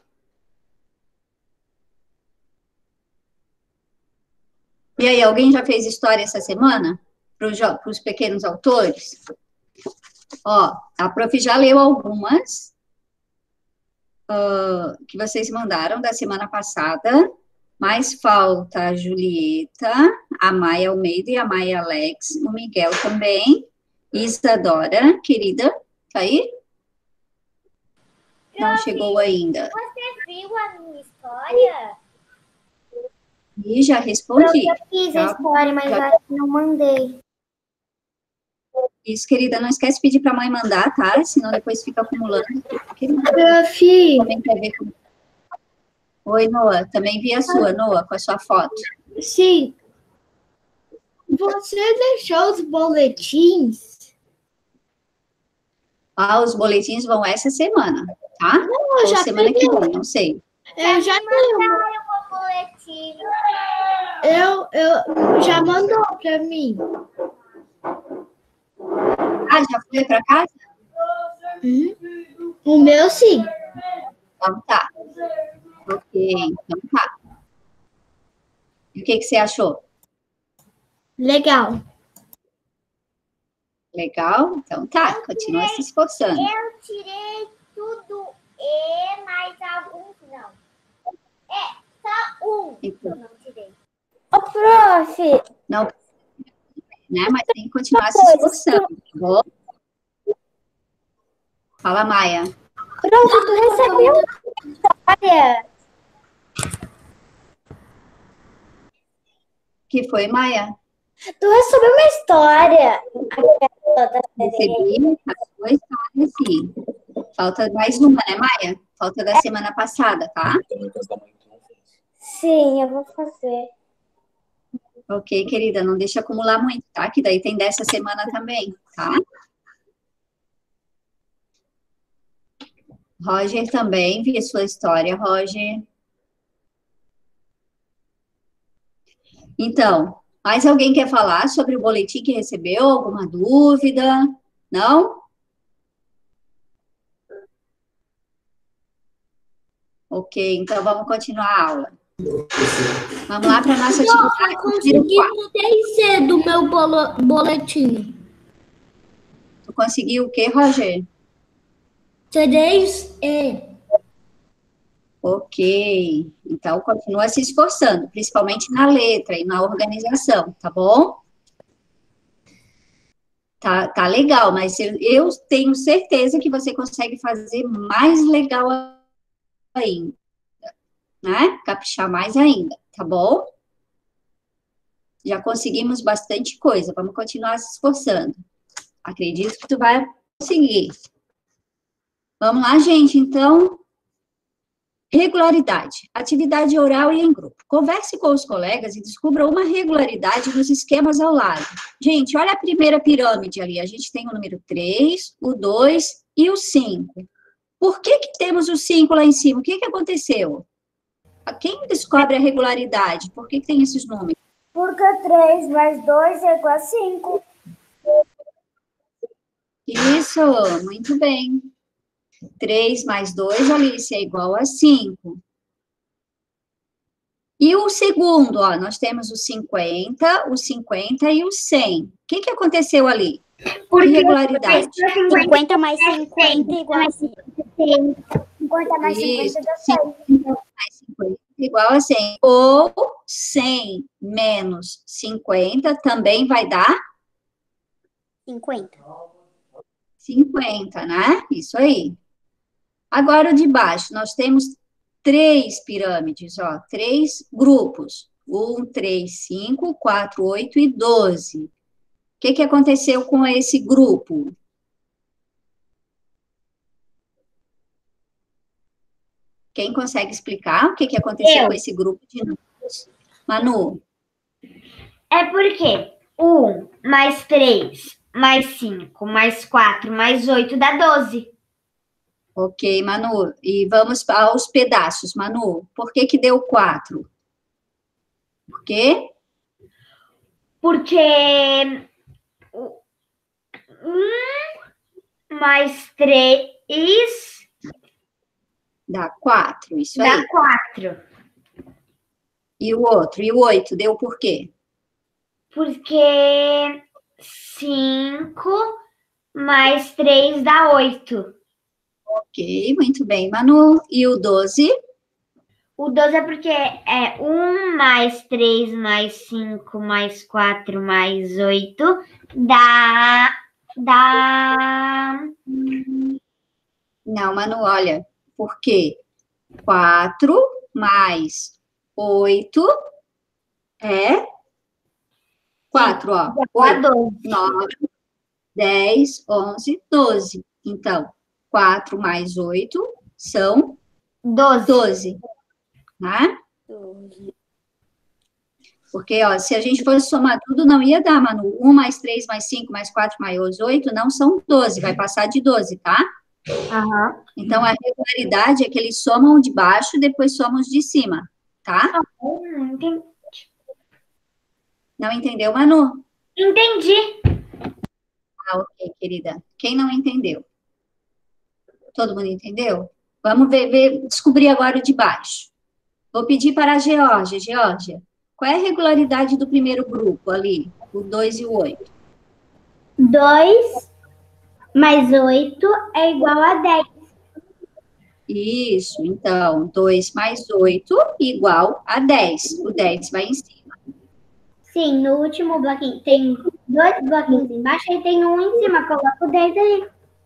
E aí, alguém já fez história essa semana? Para os pequenos autores? Ó, a prof já leu algumas que vocês mandaram da semana passada, mas falta a Julieta, a Maia Almeida e a Maia Alex, o Miguel também, Isadora, querida, tá aí? Não chegou ainda. Você viu a minha história? E já respondi. Eu fiz a história, mas eu acho que não mandei. Isso, querida, não esquece de pedir para a mãe mandar, tá? Senão depois fica acumulando. Prof, Também quer ver como... Oi, Noah. Também vi a sua, Noah, com a sua foto. sim. Você deixou os boletins? Ah, os boletins vão essa semana, tá? Não, Ou já semana que vem, não sei. Eu já tenho. O boletim. Eu já mandou para mim. Ah, já foi para casa? O meu, sim. Então tá. Ok, então tá. E o que você achou? Legal. Legal? Então tá, continua se esforçando. Eu tirei tudo E, mas alguns não. Só um que eu não tirei. Ô, prof, Não, né? Mas tem que continuar se esforçando, tá bom? Fala, Maia. prof, tu recebeu uma história? Que foi, Maia? Tu recebeu uma história? Recebi as duas histórias, sim. Falta mais uma, né, Maia? Falta da semana passada, tá? Sim, eu vou fazer. Ok, querida, não deixa acumular muito, tá? Que daí tem dessa semana também, tá? Roger também, vi a sua história, Roger. Então, mais alguém quer falar sobre o boletim que recebeu? Alguma dúvida? Não? Ok, então vamos continuar a aula. Vamos lá para a nossa atividade. Eu consegui 3C do meu boletim. Tu conseguiu o quê, Roger? 3E. Ok, então continua se esforçando, principalmente na letra e na organização, tá bom? Tá legal, mas eu tenho certeza que você consegue fazer mais legal ainda, né? Caprichar mais ainda, tá bom? Já conseguimos bastante coisa, vamos continuar se esforçando. Acredito que tu vai conseguir. Vamos lá, gente, então... Regularidade, atividade oral e em grupo. Converse com os colegas e descubra uma regularidade nos esquemas ao lado. Gente, olha a primeira pirâmide ali. A gente tem o número 3, o 2 e o 5. Por que temos o 5 lá em cima? O que aconteceu? Quem descobre a regularidade? Por que tem esses números? Porque 3 mais 2 é igual a 5. Isso, muito bem. 3 mais 2, Alice, é igual a 5. E o segundo, ó, nós temos o 50 e o 100. O que aconteceu ali? Que regularidade? 50 mais 50 é igual a 100. 50 mais 50 dá 100. 50 mais 50 igual a 100. Ou 100 menos 50 também vai dar? 50. 50, né? Isso aí. Agora, o de baixo, nós temos 3 pirâmides, ó, 3 grupos. 1, 3, 5, 4, 8 e 12. O que aconteceu com esse grupo? Quem consegue explicar o que aconteceu com esse grupo de números? Manu? É porque 1 mais 3 mais 5, mais 4, mais 8 dá 12. Ok, Manu. E vamos aos pedaços. Manu, por que que deu 4? Por quê? Porque 1 mais 3 Dá 4, isso aí. dá 4. E o outro? E o 8 deu por quê? Porque 5 mais 3 dá 8. Ok, muito bem, Manu. E o 12? O 12 é porque é 1 mais 3 mais 5 mais 4 mais 8 dá... Não, Manu, olha. Por quê? 4 mais 8 é 4, ó. 8, 9, 10, 11, 12. Então, 4 mais 8 são 12, né? Porque, ó, se a gente fosse somar tudo, não ia dar, Manu. 1 mais 3 mais 5 mais 4 mais 8 não são 12, vai passar de 12, tá? Aham. Então, a regularidade é que eles somam o de baixo e depois somam os de cima, tá? Entendi. Não entendeu, Manu? Entendi. Ah, ok, querida. Quem não entendeu? Todo mundo entendeu? Vamos descobrir agora o de baixo. Vou pedir para a Geórgia. Geórgia, qual é a regularidade do primeiro grupo ali? O 2 e o 8. 2 mais 8 é igual a 10. Isso, então, 2 mais 8 igual a 10. O 10 vai em cima. Sim, no último bloquinho tem 2 bloquinhos embaixo e tem um em cima. Coloca o 10 aí.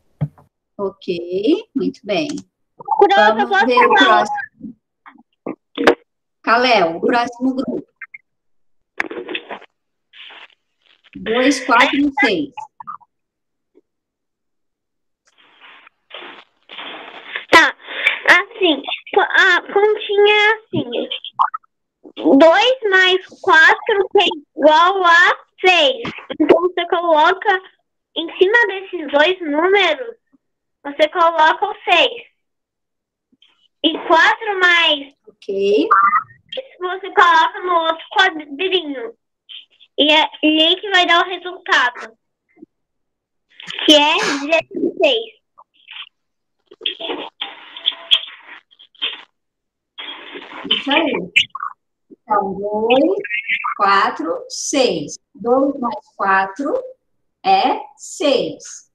Ok, muito bem. Vamos ver o próximo. Caléu, o próximo grupo. 2, 4 e 6. Tá, assim, a continha é assim. 2 mais 4 é igual a 6. Então, você coloca em cima desses dois números, você coloca o 6. E 4 mais Ok. você coloca no outro quadrinho. E é aí que vai dar o resultado. Que é 16. Isso aí. Então, 2, 4, 6. 2 mais 4 é 6.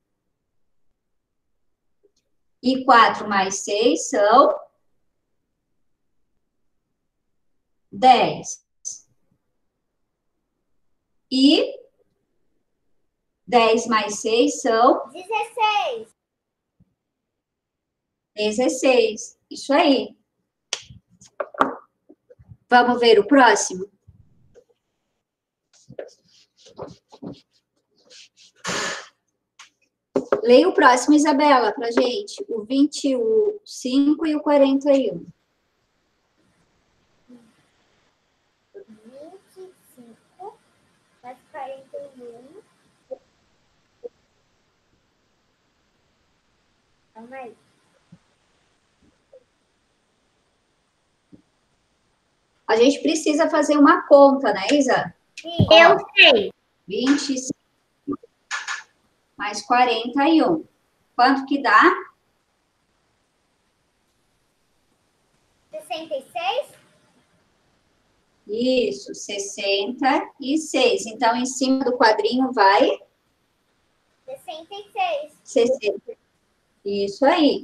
E 4 mais 6 são 10. E 10 mais 6 são 16. 16. Isso aí. Vamos ver o próximo? Leia o próximo, Isabela, pra gente. O 25 e o 41. 25 mais 41. Calma aí. A gente precisa fazer uma conta, né, Isa? Sim. Eu sei. 25 mais 41. Quanto que dá? 66? Isso, 66. Então, em cima do quadrinho vai 66. 60. Isso aí.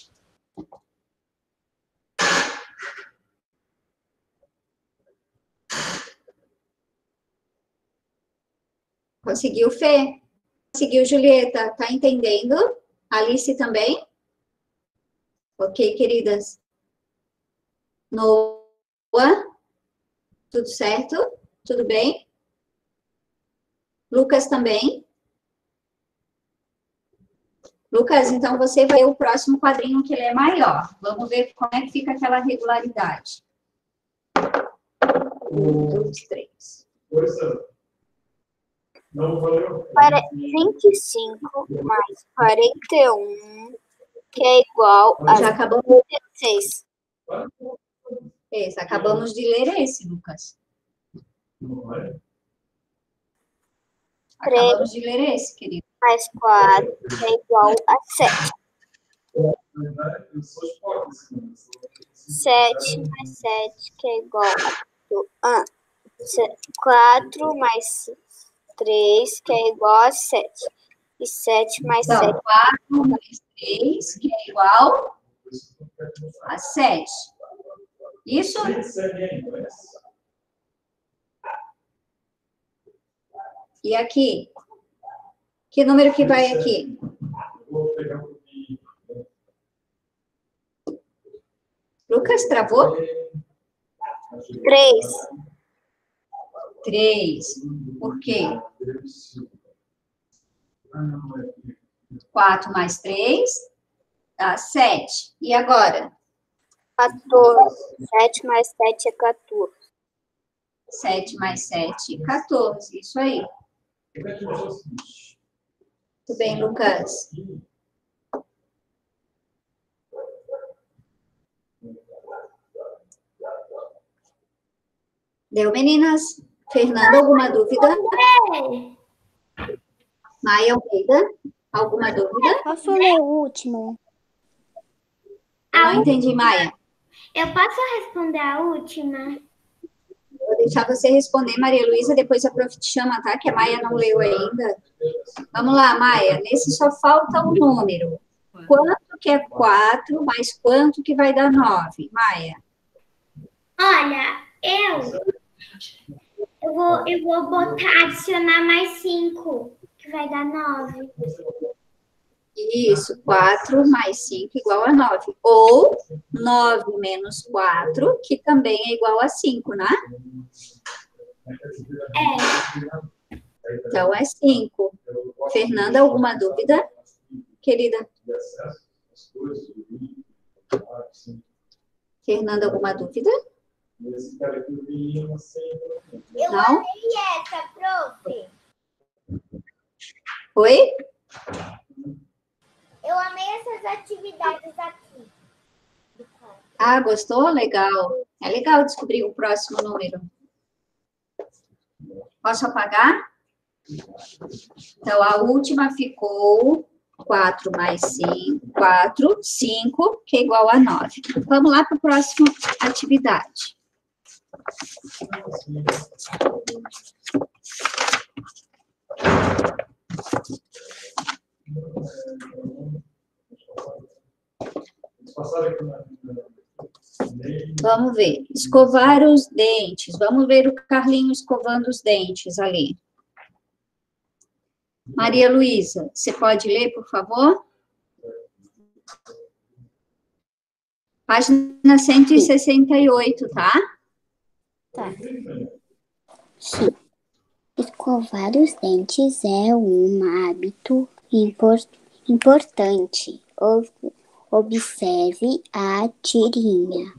Conseguiu, Fê? Conseguiu, Julieta? Tá entendendo? Alice também? Ok, queridas? Noah? Tudo certo? Tudo bem? Lucas também? Lucas, então você vai ver o próximo quadrinho que ele é maior. Vamos ver como é que fica aquela regularidade. 1, 2, 3. Oi, Sam. Para 25 mais 41, que é igual a Já acabamos, 16. acabamos de ler esse, Lucas. Acabamos de ler esse, querido. Mais 4, que é igual a 7. 7 mais 7, que é igual a 4 mais 3, que é igual a 7. E 7 mais 7. Então, 4 mais 3, que é igual a 7. Isso? E aqui? Que número que vai aqui? Lucas, travou? 3. 3. Por quê? 4 mais 3 dá 7. E agora? 14. 7 mais 7 é 14. 7 mais 7, 14. Isso aí. Muito bem, Lucas. Deu, meninas? Fernanda, alguma dúvida? Maia Almeida, alguma dúvida? Posso ler o último? Eu não entendi, Maia. Eu posso responder a última? Vou deixar você responder, Maria Luísa, depois a prof te chama, tá? Que a Maia não leu ainda. Vamos lá, Maia. Nesse só falta um número. Quanto que é 4 mais quanto que vai dar 9? Maia. Olha, eu vou botar, adicionar mais 5, que vai dar 9. Isso, 4 mais 5 igual a 9. Ou 9 menos 4, que também é igual a 5, né? Então, é 5. Fernanda, alguma dúvida? Querida? Fernanda, alguma dúvida? Eu Não? amei essa, prof. Oi? Eu amei essas atividades aqui. Ah, gostou? Legal. É legal descobrir o próximo número. Posso apagar? Então, a última ficou 4 mais 5, 4, 5, que é igual a 9. Vamos lá para a próxima atividade. Vamos ver. Escovar os dentes. Vamos ver o Carlinho escovando os dentes ali. Maria Luísa, você pode ler, por favor? Página 168, tá? Tá. Sim. Escovar os dentes é um hábito importante. Observe a tirinha.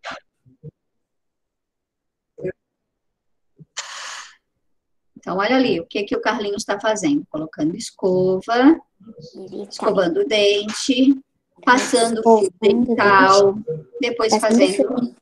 Então, olha ali, o que que o Carlinhos está fazendo? Colocando escova, escovando o dente, passando fio dental, depois fazendo...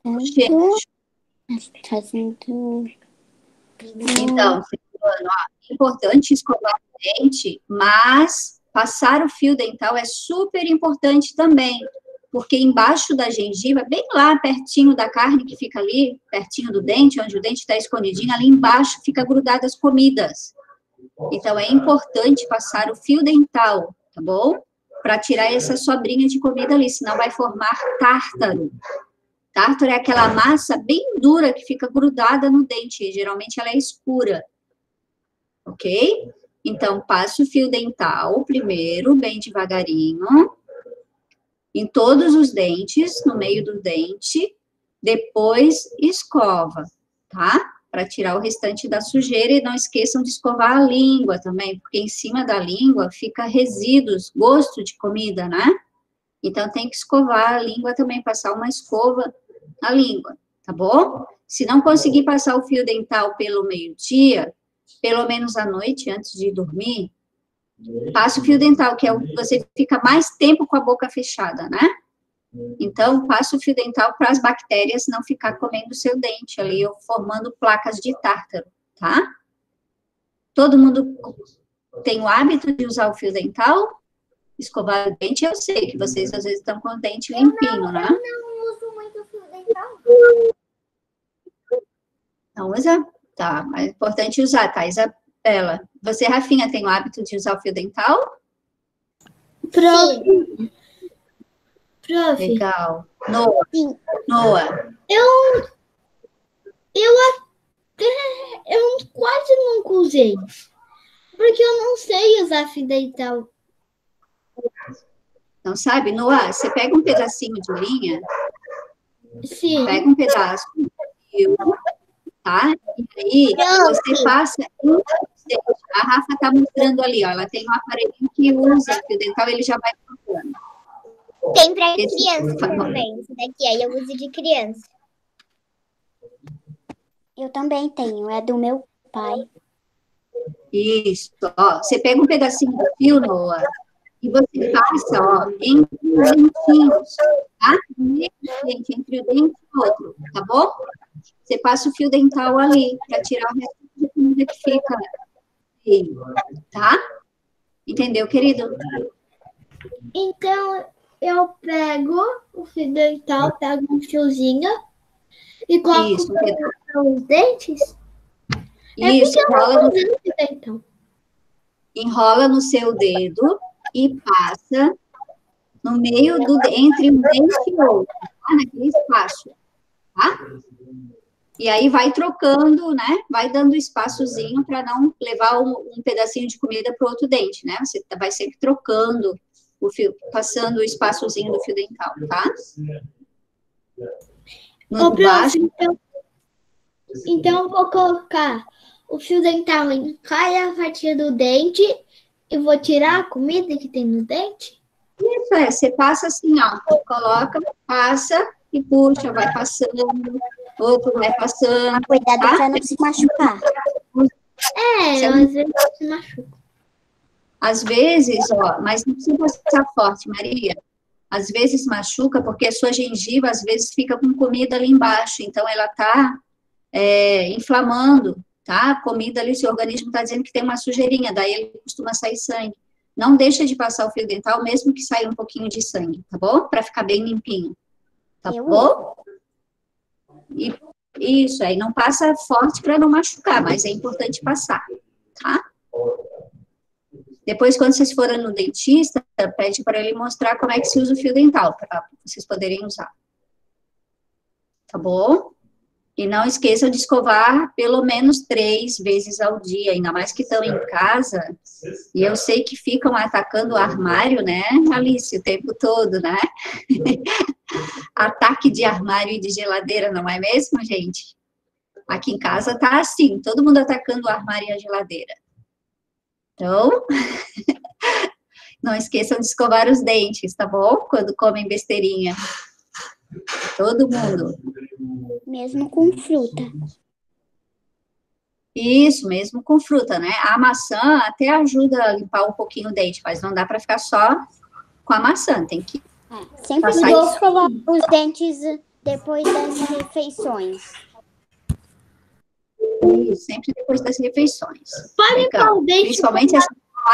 Então, é importante escovar o dente, mas passar o fio dental é super importante também, porque embaixo da gengiva, bem lá pertinho da carne que fica ali, pertinho do dente, onde o dente está escondidinho, ali embaixo fica grudado as comidas. Então, é importante passar o fio dental, tá bom? Para tirar essa sobrinha de comida ali, senão vai formar tártaro. Tártaro é aquela massa bem dura que fica grudada no dente, geralmente ela é escura. Ok? Então, passe o fio dental primeiro, bem devagarinho, em todos os dentes, no meio do dente, depois escova, tá? Para tirar o restante da sujeira e não esqueçam de escovar a língua também, porque em cima da língua fica resíduos, gosto de comida, né? Então, tem que escovar a língua também, passar uma escova na língua, tá bom? Se não conseguir passar o fio dental pelo meio-dia, pelo menos à noite, antes de dormir, passa o fio dental, que é o que você fica mais tempo com a boca fechada, né? Então, passa o fio dental para as bactérias não ficar comendo o seu dente ali, ou formando placas de tártaro, tá? Todo mundo tem o hábito de usar o fio dental? Escovar o dente, eu sei que vocês às vezes estão com o dente limpinho, né? Eu não uso muito fio dental. Não usa? Tá, mas é importante usar, tá, Isabela? Você, Rafinha, tem o hábito de usar o fio dental? Prof. Prof. Legal. Noah. Sim. Noah. Eu quase nunca usei. Porque eu não sei usar fio dental. Não sabe? Noah, você pega um pedacinho de linha, Sim. pega um pedaço de fio, tá? E aí você passa. A Rafa tá mostrando ali, ó. Ela tem um aparelhinho que usa fio dental, ele já vai trocando. Tem pra criança também. Esse daqui aí eu uso de criança. Eu também tenho, é do meu pai. Isso, ó. Você pega um pedacinho do fio, Noah, e você passa, ó, entre os dentinhos, tá? Entre o dente e o outro, tá bom? Você passa o fio dental ali, para tirar o resto de comida que fica aí, tá? Entendeu, querido? Então, eu pego o fio dental, pego um fiozinho e coloco Isso, os dentes. Isso, Então. enrola no seu dedo e passa no meio entre um dente e outro, tá? Naquele espaço, tá? E aí vai trocando, né? Vai dando espaçozinho para não levar um pedacinho de comida para o outro dente, né? Você vai sempre trocando o fio, passando o espaçozinho do fio dental, tá? No baixo. Então, eu vou colocar o fio dental em cada fatia do dente e vou tirar a comida que tem no dente? Isso é, você passa assim, ó, coloca, passa e puxa, vai passando, outro vai passando. Cuidado tá? pra não se machucar. Às vezes se machuca. Às vezes, ó, mas não precisa passar forte, Maria. Às vezes machuca porque a sua gengiva, às vezes, fica com comida ali embaixo, então ela tá inflamando, tá? A comida ali, seu organismo tá dizendo que tem uma sujeirinha, daí ele costuma sair sangue. Não deixa de passar o fio dental, mesmo que saia um pouquinho de sangue, tá bom? Para ficar bem limpinho, tá bom? E isso aí, não passa forte para não machucar, mas é importante passar, tá? Depois, quando vocês forem no dentista, pede para ele mostrar como é que se usa o fio dental, para vocês poderem usar. Tá bom? E não esqueçam de escovar pelo menos 3 vezes ao dia, ainda mais que estão em casa. E eu sei que ficam atacando o armário, né, Alice, o tempo todo, né? Ataque de armário e de geladeira, não é mesmo, gente? Aqui em casa tá assim, todo mundo atacando o armário e a geladeira. Então, não esqueçam de escovar os dentes, tá bom? Quando comem besteirinha. Todo mundo. Mesmo com fruta. Isso, mesmo com fruta, né? A maçã até ajuda a limpar um pouquinho o dente, mas não dá para ficar só com a maçã, tem que sempre vou escovar os dentes depois das refeições. Isso, sempre depois das refeições. Pode limpar o dente. Principalmente essa.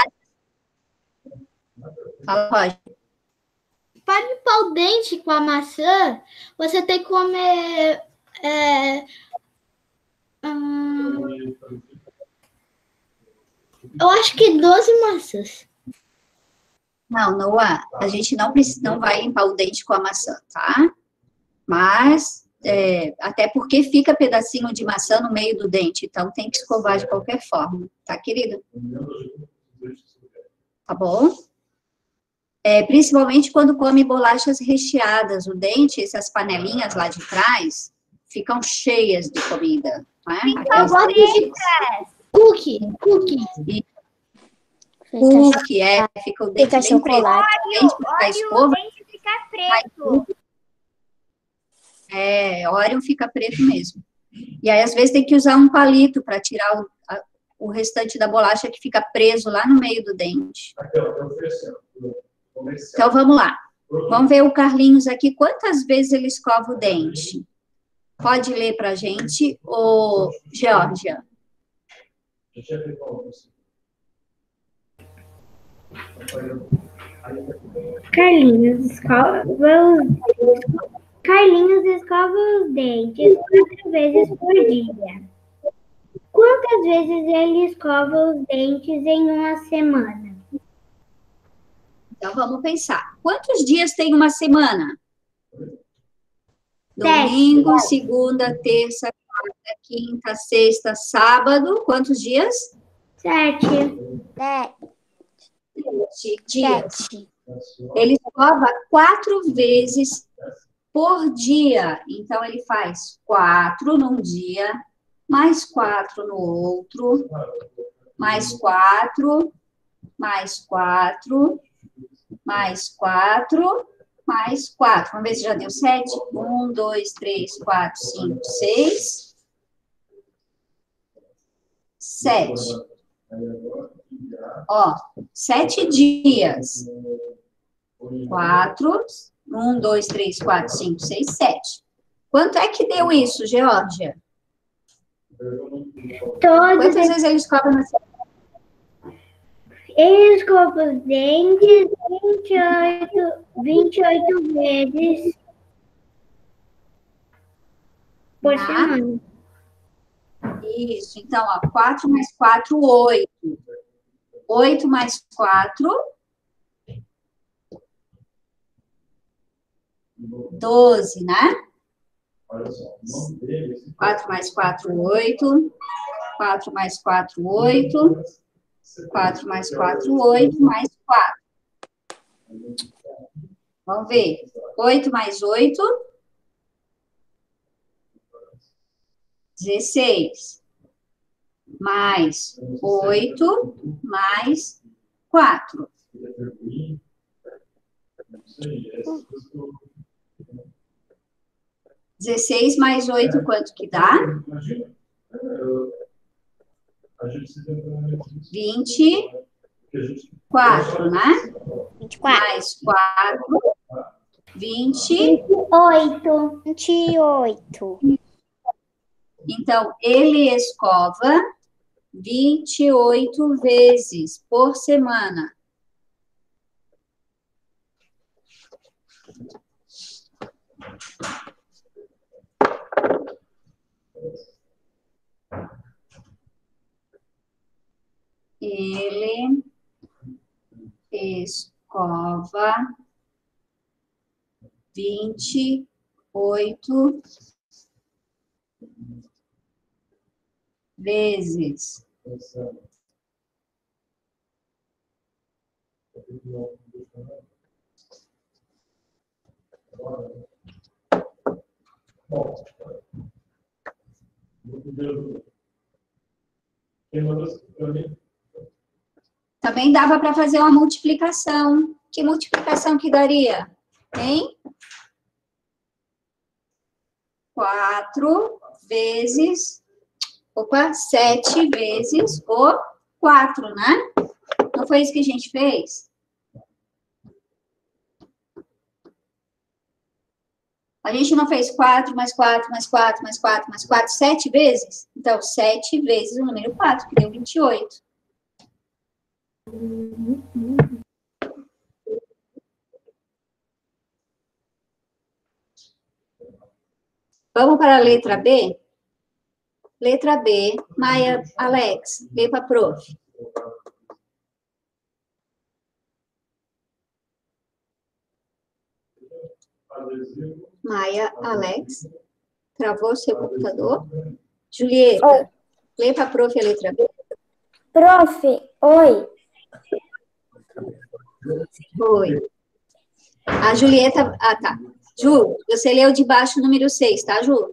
Fala, Roger. Para limpar o dente com a maçã, você tem que comer eu acho que 12 maçãs. Não, Noah, a gente não vai limpar o dente com a maçã, tá? Mas, até porque fica pedacinho de maçã no meio do dente, então tem que escovar de qualquer forma, tá, querido? Tá bom? Principalmente quando come bolachas recheadas, o dente, essas panelinhas lá de trás, ficam cheias de comida, né? Cookie. Cookie, fica o dente bem chocolate. preto. A escova, o dente fica preto. Oreo fica preto mesmo. E aí, às vezes, tem que usar um palito para tirar o restante da bolacha que fica preso lá no meio do dente. Então, vamos lá. Vamos ver o Carlinhos aqui, quantas vezes ele escova o dente? Pode ler para a gente, ô Geórgia? Carlinhos escova os dentes 4 vezes por dia. Quantas vezes ele escova os dentes em uma semana? Então, vamos pensar. Quantos dias tem uma semana? Domingo, segunda, terça, quarta, quinta, sexta, sábado. Quantos dias? 7. 7 dias. Ele escova 4 vezes por dia. Então, ele faz 4 num dia, mais 4 no outro, mais 4, mais 4, mais 4, mais 4. Vamos ver se já deu 7. 1, 2, 3, 4, 5, 6, 7. Ó, 7 dias. 4, 1, 2, 3, 4, 5, 6, 7. Quanto é que deu isso, Geórgia? Quantas vezes ele escova na semana? Ele escova os dentes 28 vezes por semana. Isso, então, ó, 4 mais 4, 8. 8 mais 4, 12, né? 4 mais 4, 8. 4 mais 4, 8. 4 mais 4, 8, mais 4. Vamos ver. 8 mais 8, 16. Mais 8, mais 4. 16 mais 8, quanto que dá? 24, né? 24. Mais 4, 28. 28. Então, ele escova 28 vezes por semana. Ele escova 28 vezes. Também dava para fazer uma multiplicação. Que multiplicação que daria? Hein? 4 vezes... Opa, 7 vezes o 4, né? Não foi isso que a gente fez? A gente não fez 4 mais 4 mais 4 mais 4 mais 4, 7 vezes? Então, 7 vezes o número 4, que deu 28. Vamos para a letra B? Letra B, Maia, Alex, lê para a prof. Maia, Alex, travou seu computador? Julieta, lê para a prof a letra B. Prof, oi. Oi. A Julieta, tá. Ju, você leu de baixo o número 6, tá, Ju?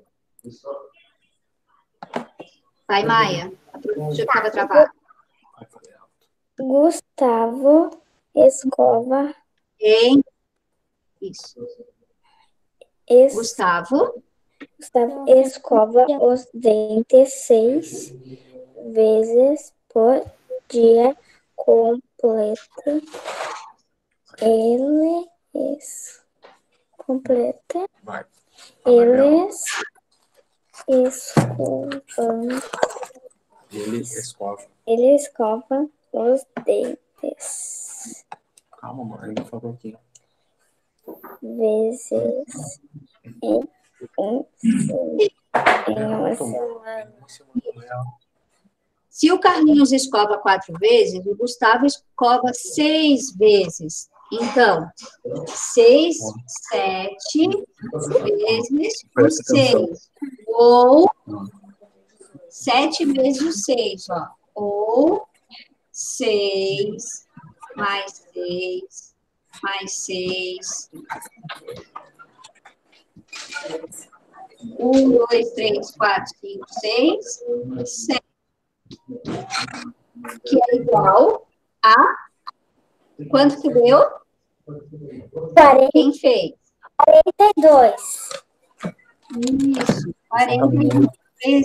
Vai, Maia. Já estava travado. Gustavo escova. Isso. Gustavo Escova os dentes 6 vezes por dia completa. Eles escovam os dentes. Calma, mãe, ainda falta aqui. Vezes em uma semana. Se o Carlinhos escova 4 vezes, o Gustavo escova 6 vezes. Então, 6, 7 vezes o 6. Ou 7 vezes o 6, ó. Ou 6 mais 6 mais 6. 1, 2, 3, 4, 5, 6, 7. Que é igual a... Quanto que deu? 40, Quem fez? 42. Isso, 42 vezes.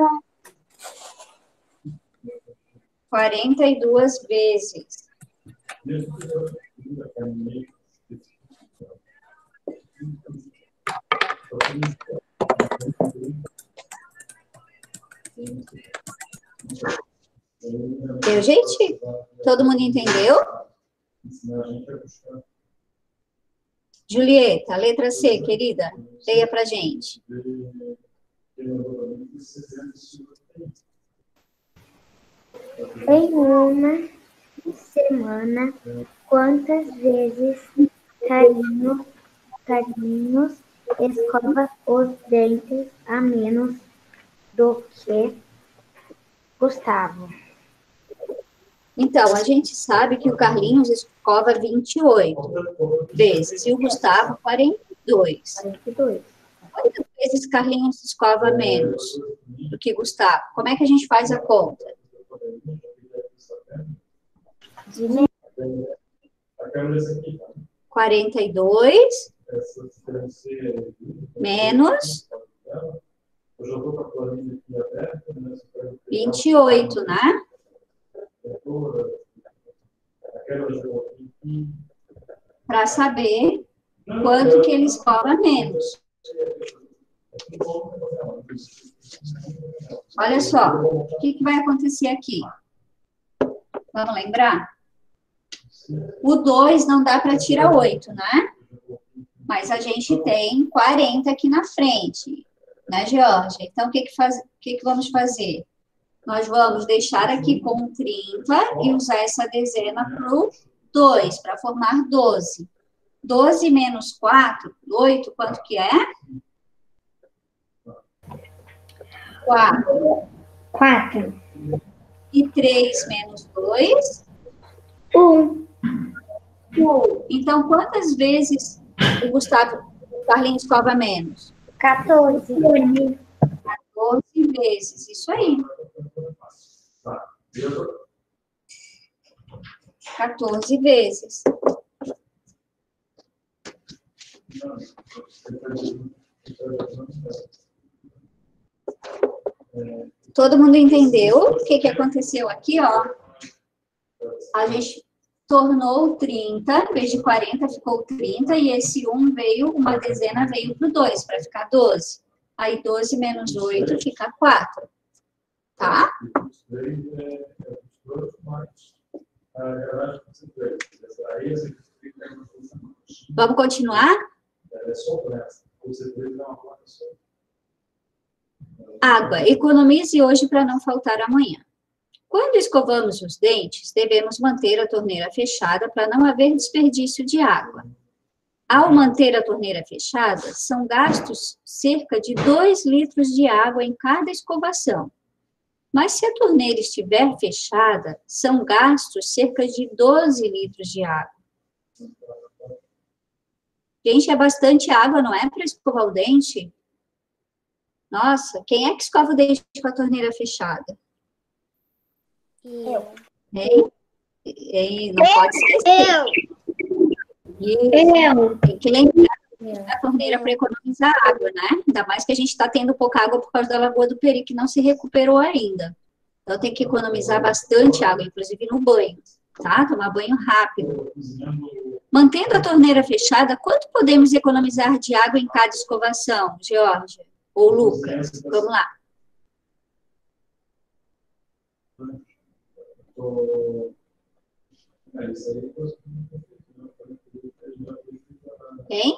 42 vezes. Deu, gente? Todo mundo entendeu? Julieta, letra C, querida, leia pra gente. Em uma semana, quantas vezes Carlinhos escova os dentes a menos do que Gustavo? Então, a gente sabe que o Carlinhos escova 28 vezes e o Gustavo 42. 42. Quantas vezes Carlinhos escova menos do que Gustavo? Como é que a gente faz a conta? 42 menos 28, né? Para saber quanto que ele escova menos. Olha só, o que vai acontecer aqui? Vamos lembrar? O 2 não dá para tirar 8, né? Mas a gente tem 40 aqui na frente, né, Georgia? Então, o que vamos fazer? Nós vamos deixar aqui com 30 e usar essa dezena para o 2, para formar 12. 12 menos 4, 8, quanto que é? 4. E 3 menos 2? 1. Então, quantas vezes o Carlinhos escova menos? 14. 14 vezes, isso aí. 14 vezes. Todo mundo entendeu o que aconteceu aqui, ó? A gente tornou 30, em vez de 40 ficou 30, e esse 1 veio, uma dezena veio para o 2, para ficar 12. Aí 12 menos 8 fica 4. Tá? Vamos continuar? Água. Economize hoje para não faltar amanhã. Quando escovamos os dentes, devemos manter a torneira fechada para não haver desperdício de água. Ao manter a torneira fechada, são gastos cerca de 2 litros de água em cada escovação. Mas se a torneira estiver fechada, são gastos cerca de 12 litros de água. Gente, é bastante água, não é, para escovar o dente? Nossa, quem é que escova o dente com a torneira fechada? Eu. Ei, não pode esquecer. Eu. Tem que lembrar da torneira para economizar água, né? Ainda mais que a gente está tendo pouca água por causa da Lagoa do Peri, que não se recuperou ainda. Então, tem que economizar bastante água, inclusive no banho, tá? Tomar banho rápido. Mantendo a torneira fechada, quanto podemos economizar de água em cada escovação, Georgia? Ou Lucas? Vamos lá. Quem?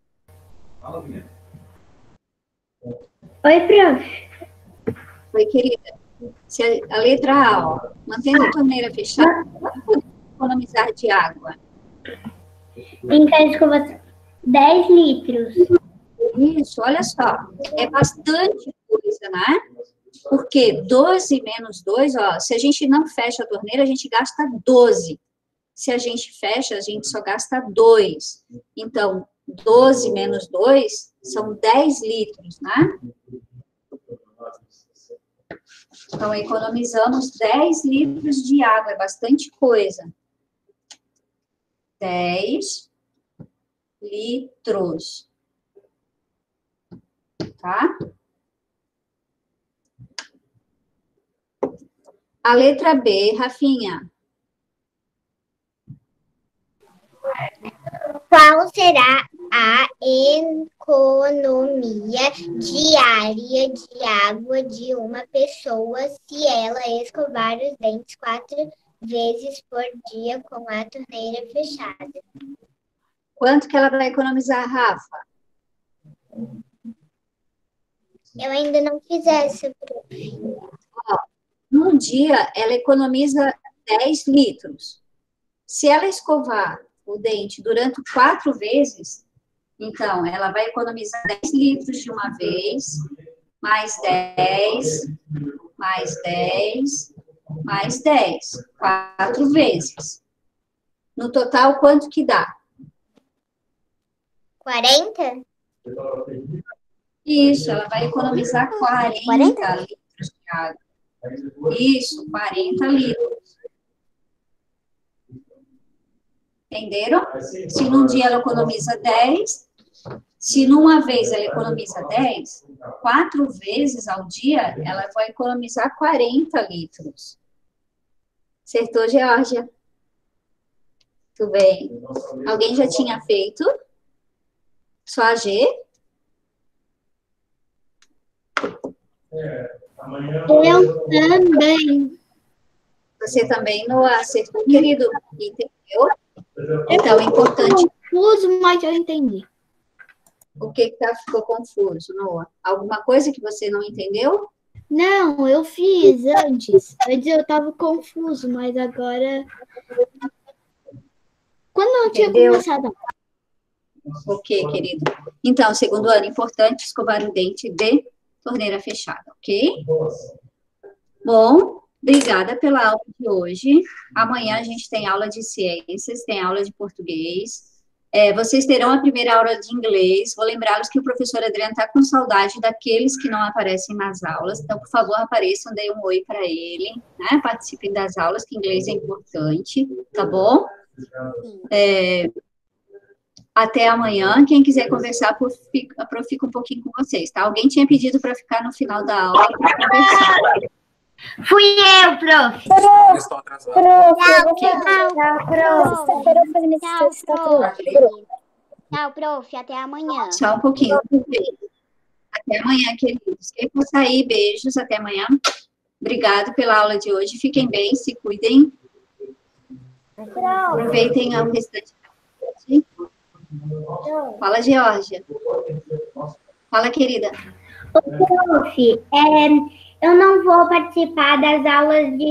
Oi, prof. Oi, querida. Se a letra A, ó, mantendo a torneira fechada, quanto podemos economizar de água? Em cada escovação, 10 litros. Isso, olha só. É bastante coisa, né? Porque 12 menos 2, ó, se a gente não fecha a torneira, a gente gasta 12. Se a gente fecha, a gente só gasta 2. Então, 12 menos 2 são 10 litros, né? Então, economizamos 10 litros de água, é bastante coisa. 10 litros. Tá? A letra B, Rafinha. Qual será a economia diária de água de uma pessoa se ela escovar os dentes 4 vezes por dia com a torneira fechada? Quanto que ela vai economizar, Rafa? Eu ainda não fiz essa. Ó, num dia, ela economiza 10 litros. Se ela escovar o dente durante 4 vezes, então, ela vai economizar 10 litros de uma vez, mais 10, mais 10, mais 10. 4 vezes. No total, quanto que dá? 40? Isso, ela vai economizar 40 litros de água. Isso, 40 litros. Entenderam? Se num dia ela economiza 10, se numa vez ela economiza 10, 4 vezes ao dia, ela vai economizar 40 litros. Acertou, Georgia? Muito bem. Alguém já tinha feito? Só a G? Eu também. Você também não acertou, querido? Entendeu? Então, é importante. Confuso, mas eu entendi. O que ficou confuso, Noah? Alguma coisa que você não entendeu? Não, eu fiz antes. Antes eu estava confuso, mas agora... Quando eu tinha Entendeu? começado... Ok, querido. Então, segundo ano, importante escovar o dente de torneira fechada, ok? Bom, obrigada pela aula de hoje. Amanhã a gente tem aula de ciências, tem aula de português. Vocês terão a primeira aula de inglês. Vou lembrá-los que o professor Adriano está com saudade daqueles que não aparecem nas aulas. Então, por favor, apareçam, deem um oi para ele, né? Participem das aulas, que inglês é importante, tá bom? Até amanhã. Quem quiser conversar, a Prof fica um pouquinho com vocês, tá? Alguém tinha pedido para ficar no final da aula para conversar. Fui eu, prof. Eu estou atrasado. Tchau, prof. Até amanhã. Só um pouquinho. Até amanhã, queridos. Quem for sair, beijos. Até amanhã. Obrigado pela aula de hoje. Fiquem bem, se cuidem. Aproveitem o restante da noite. Fala, Georgia. Fala, querida. Prof, eu não vou participar das aulas de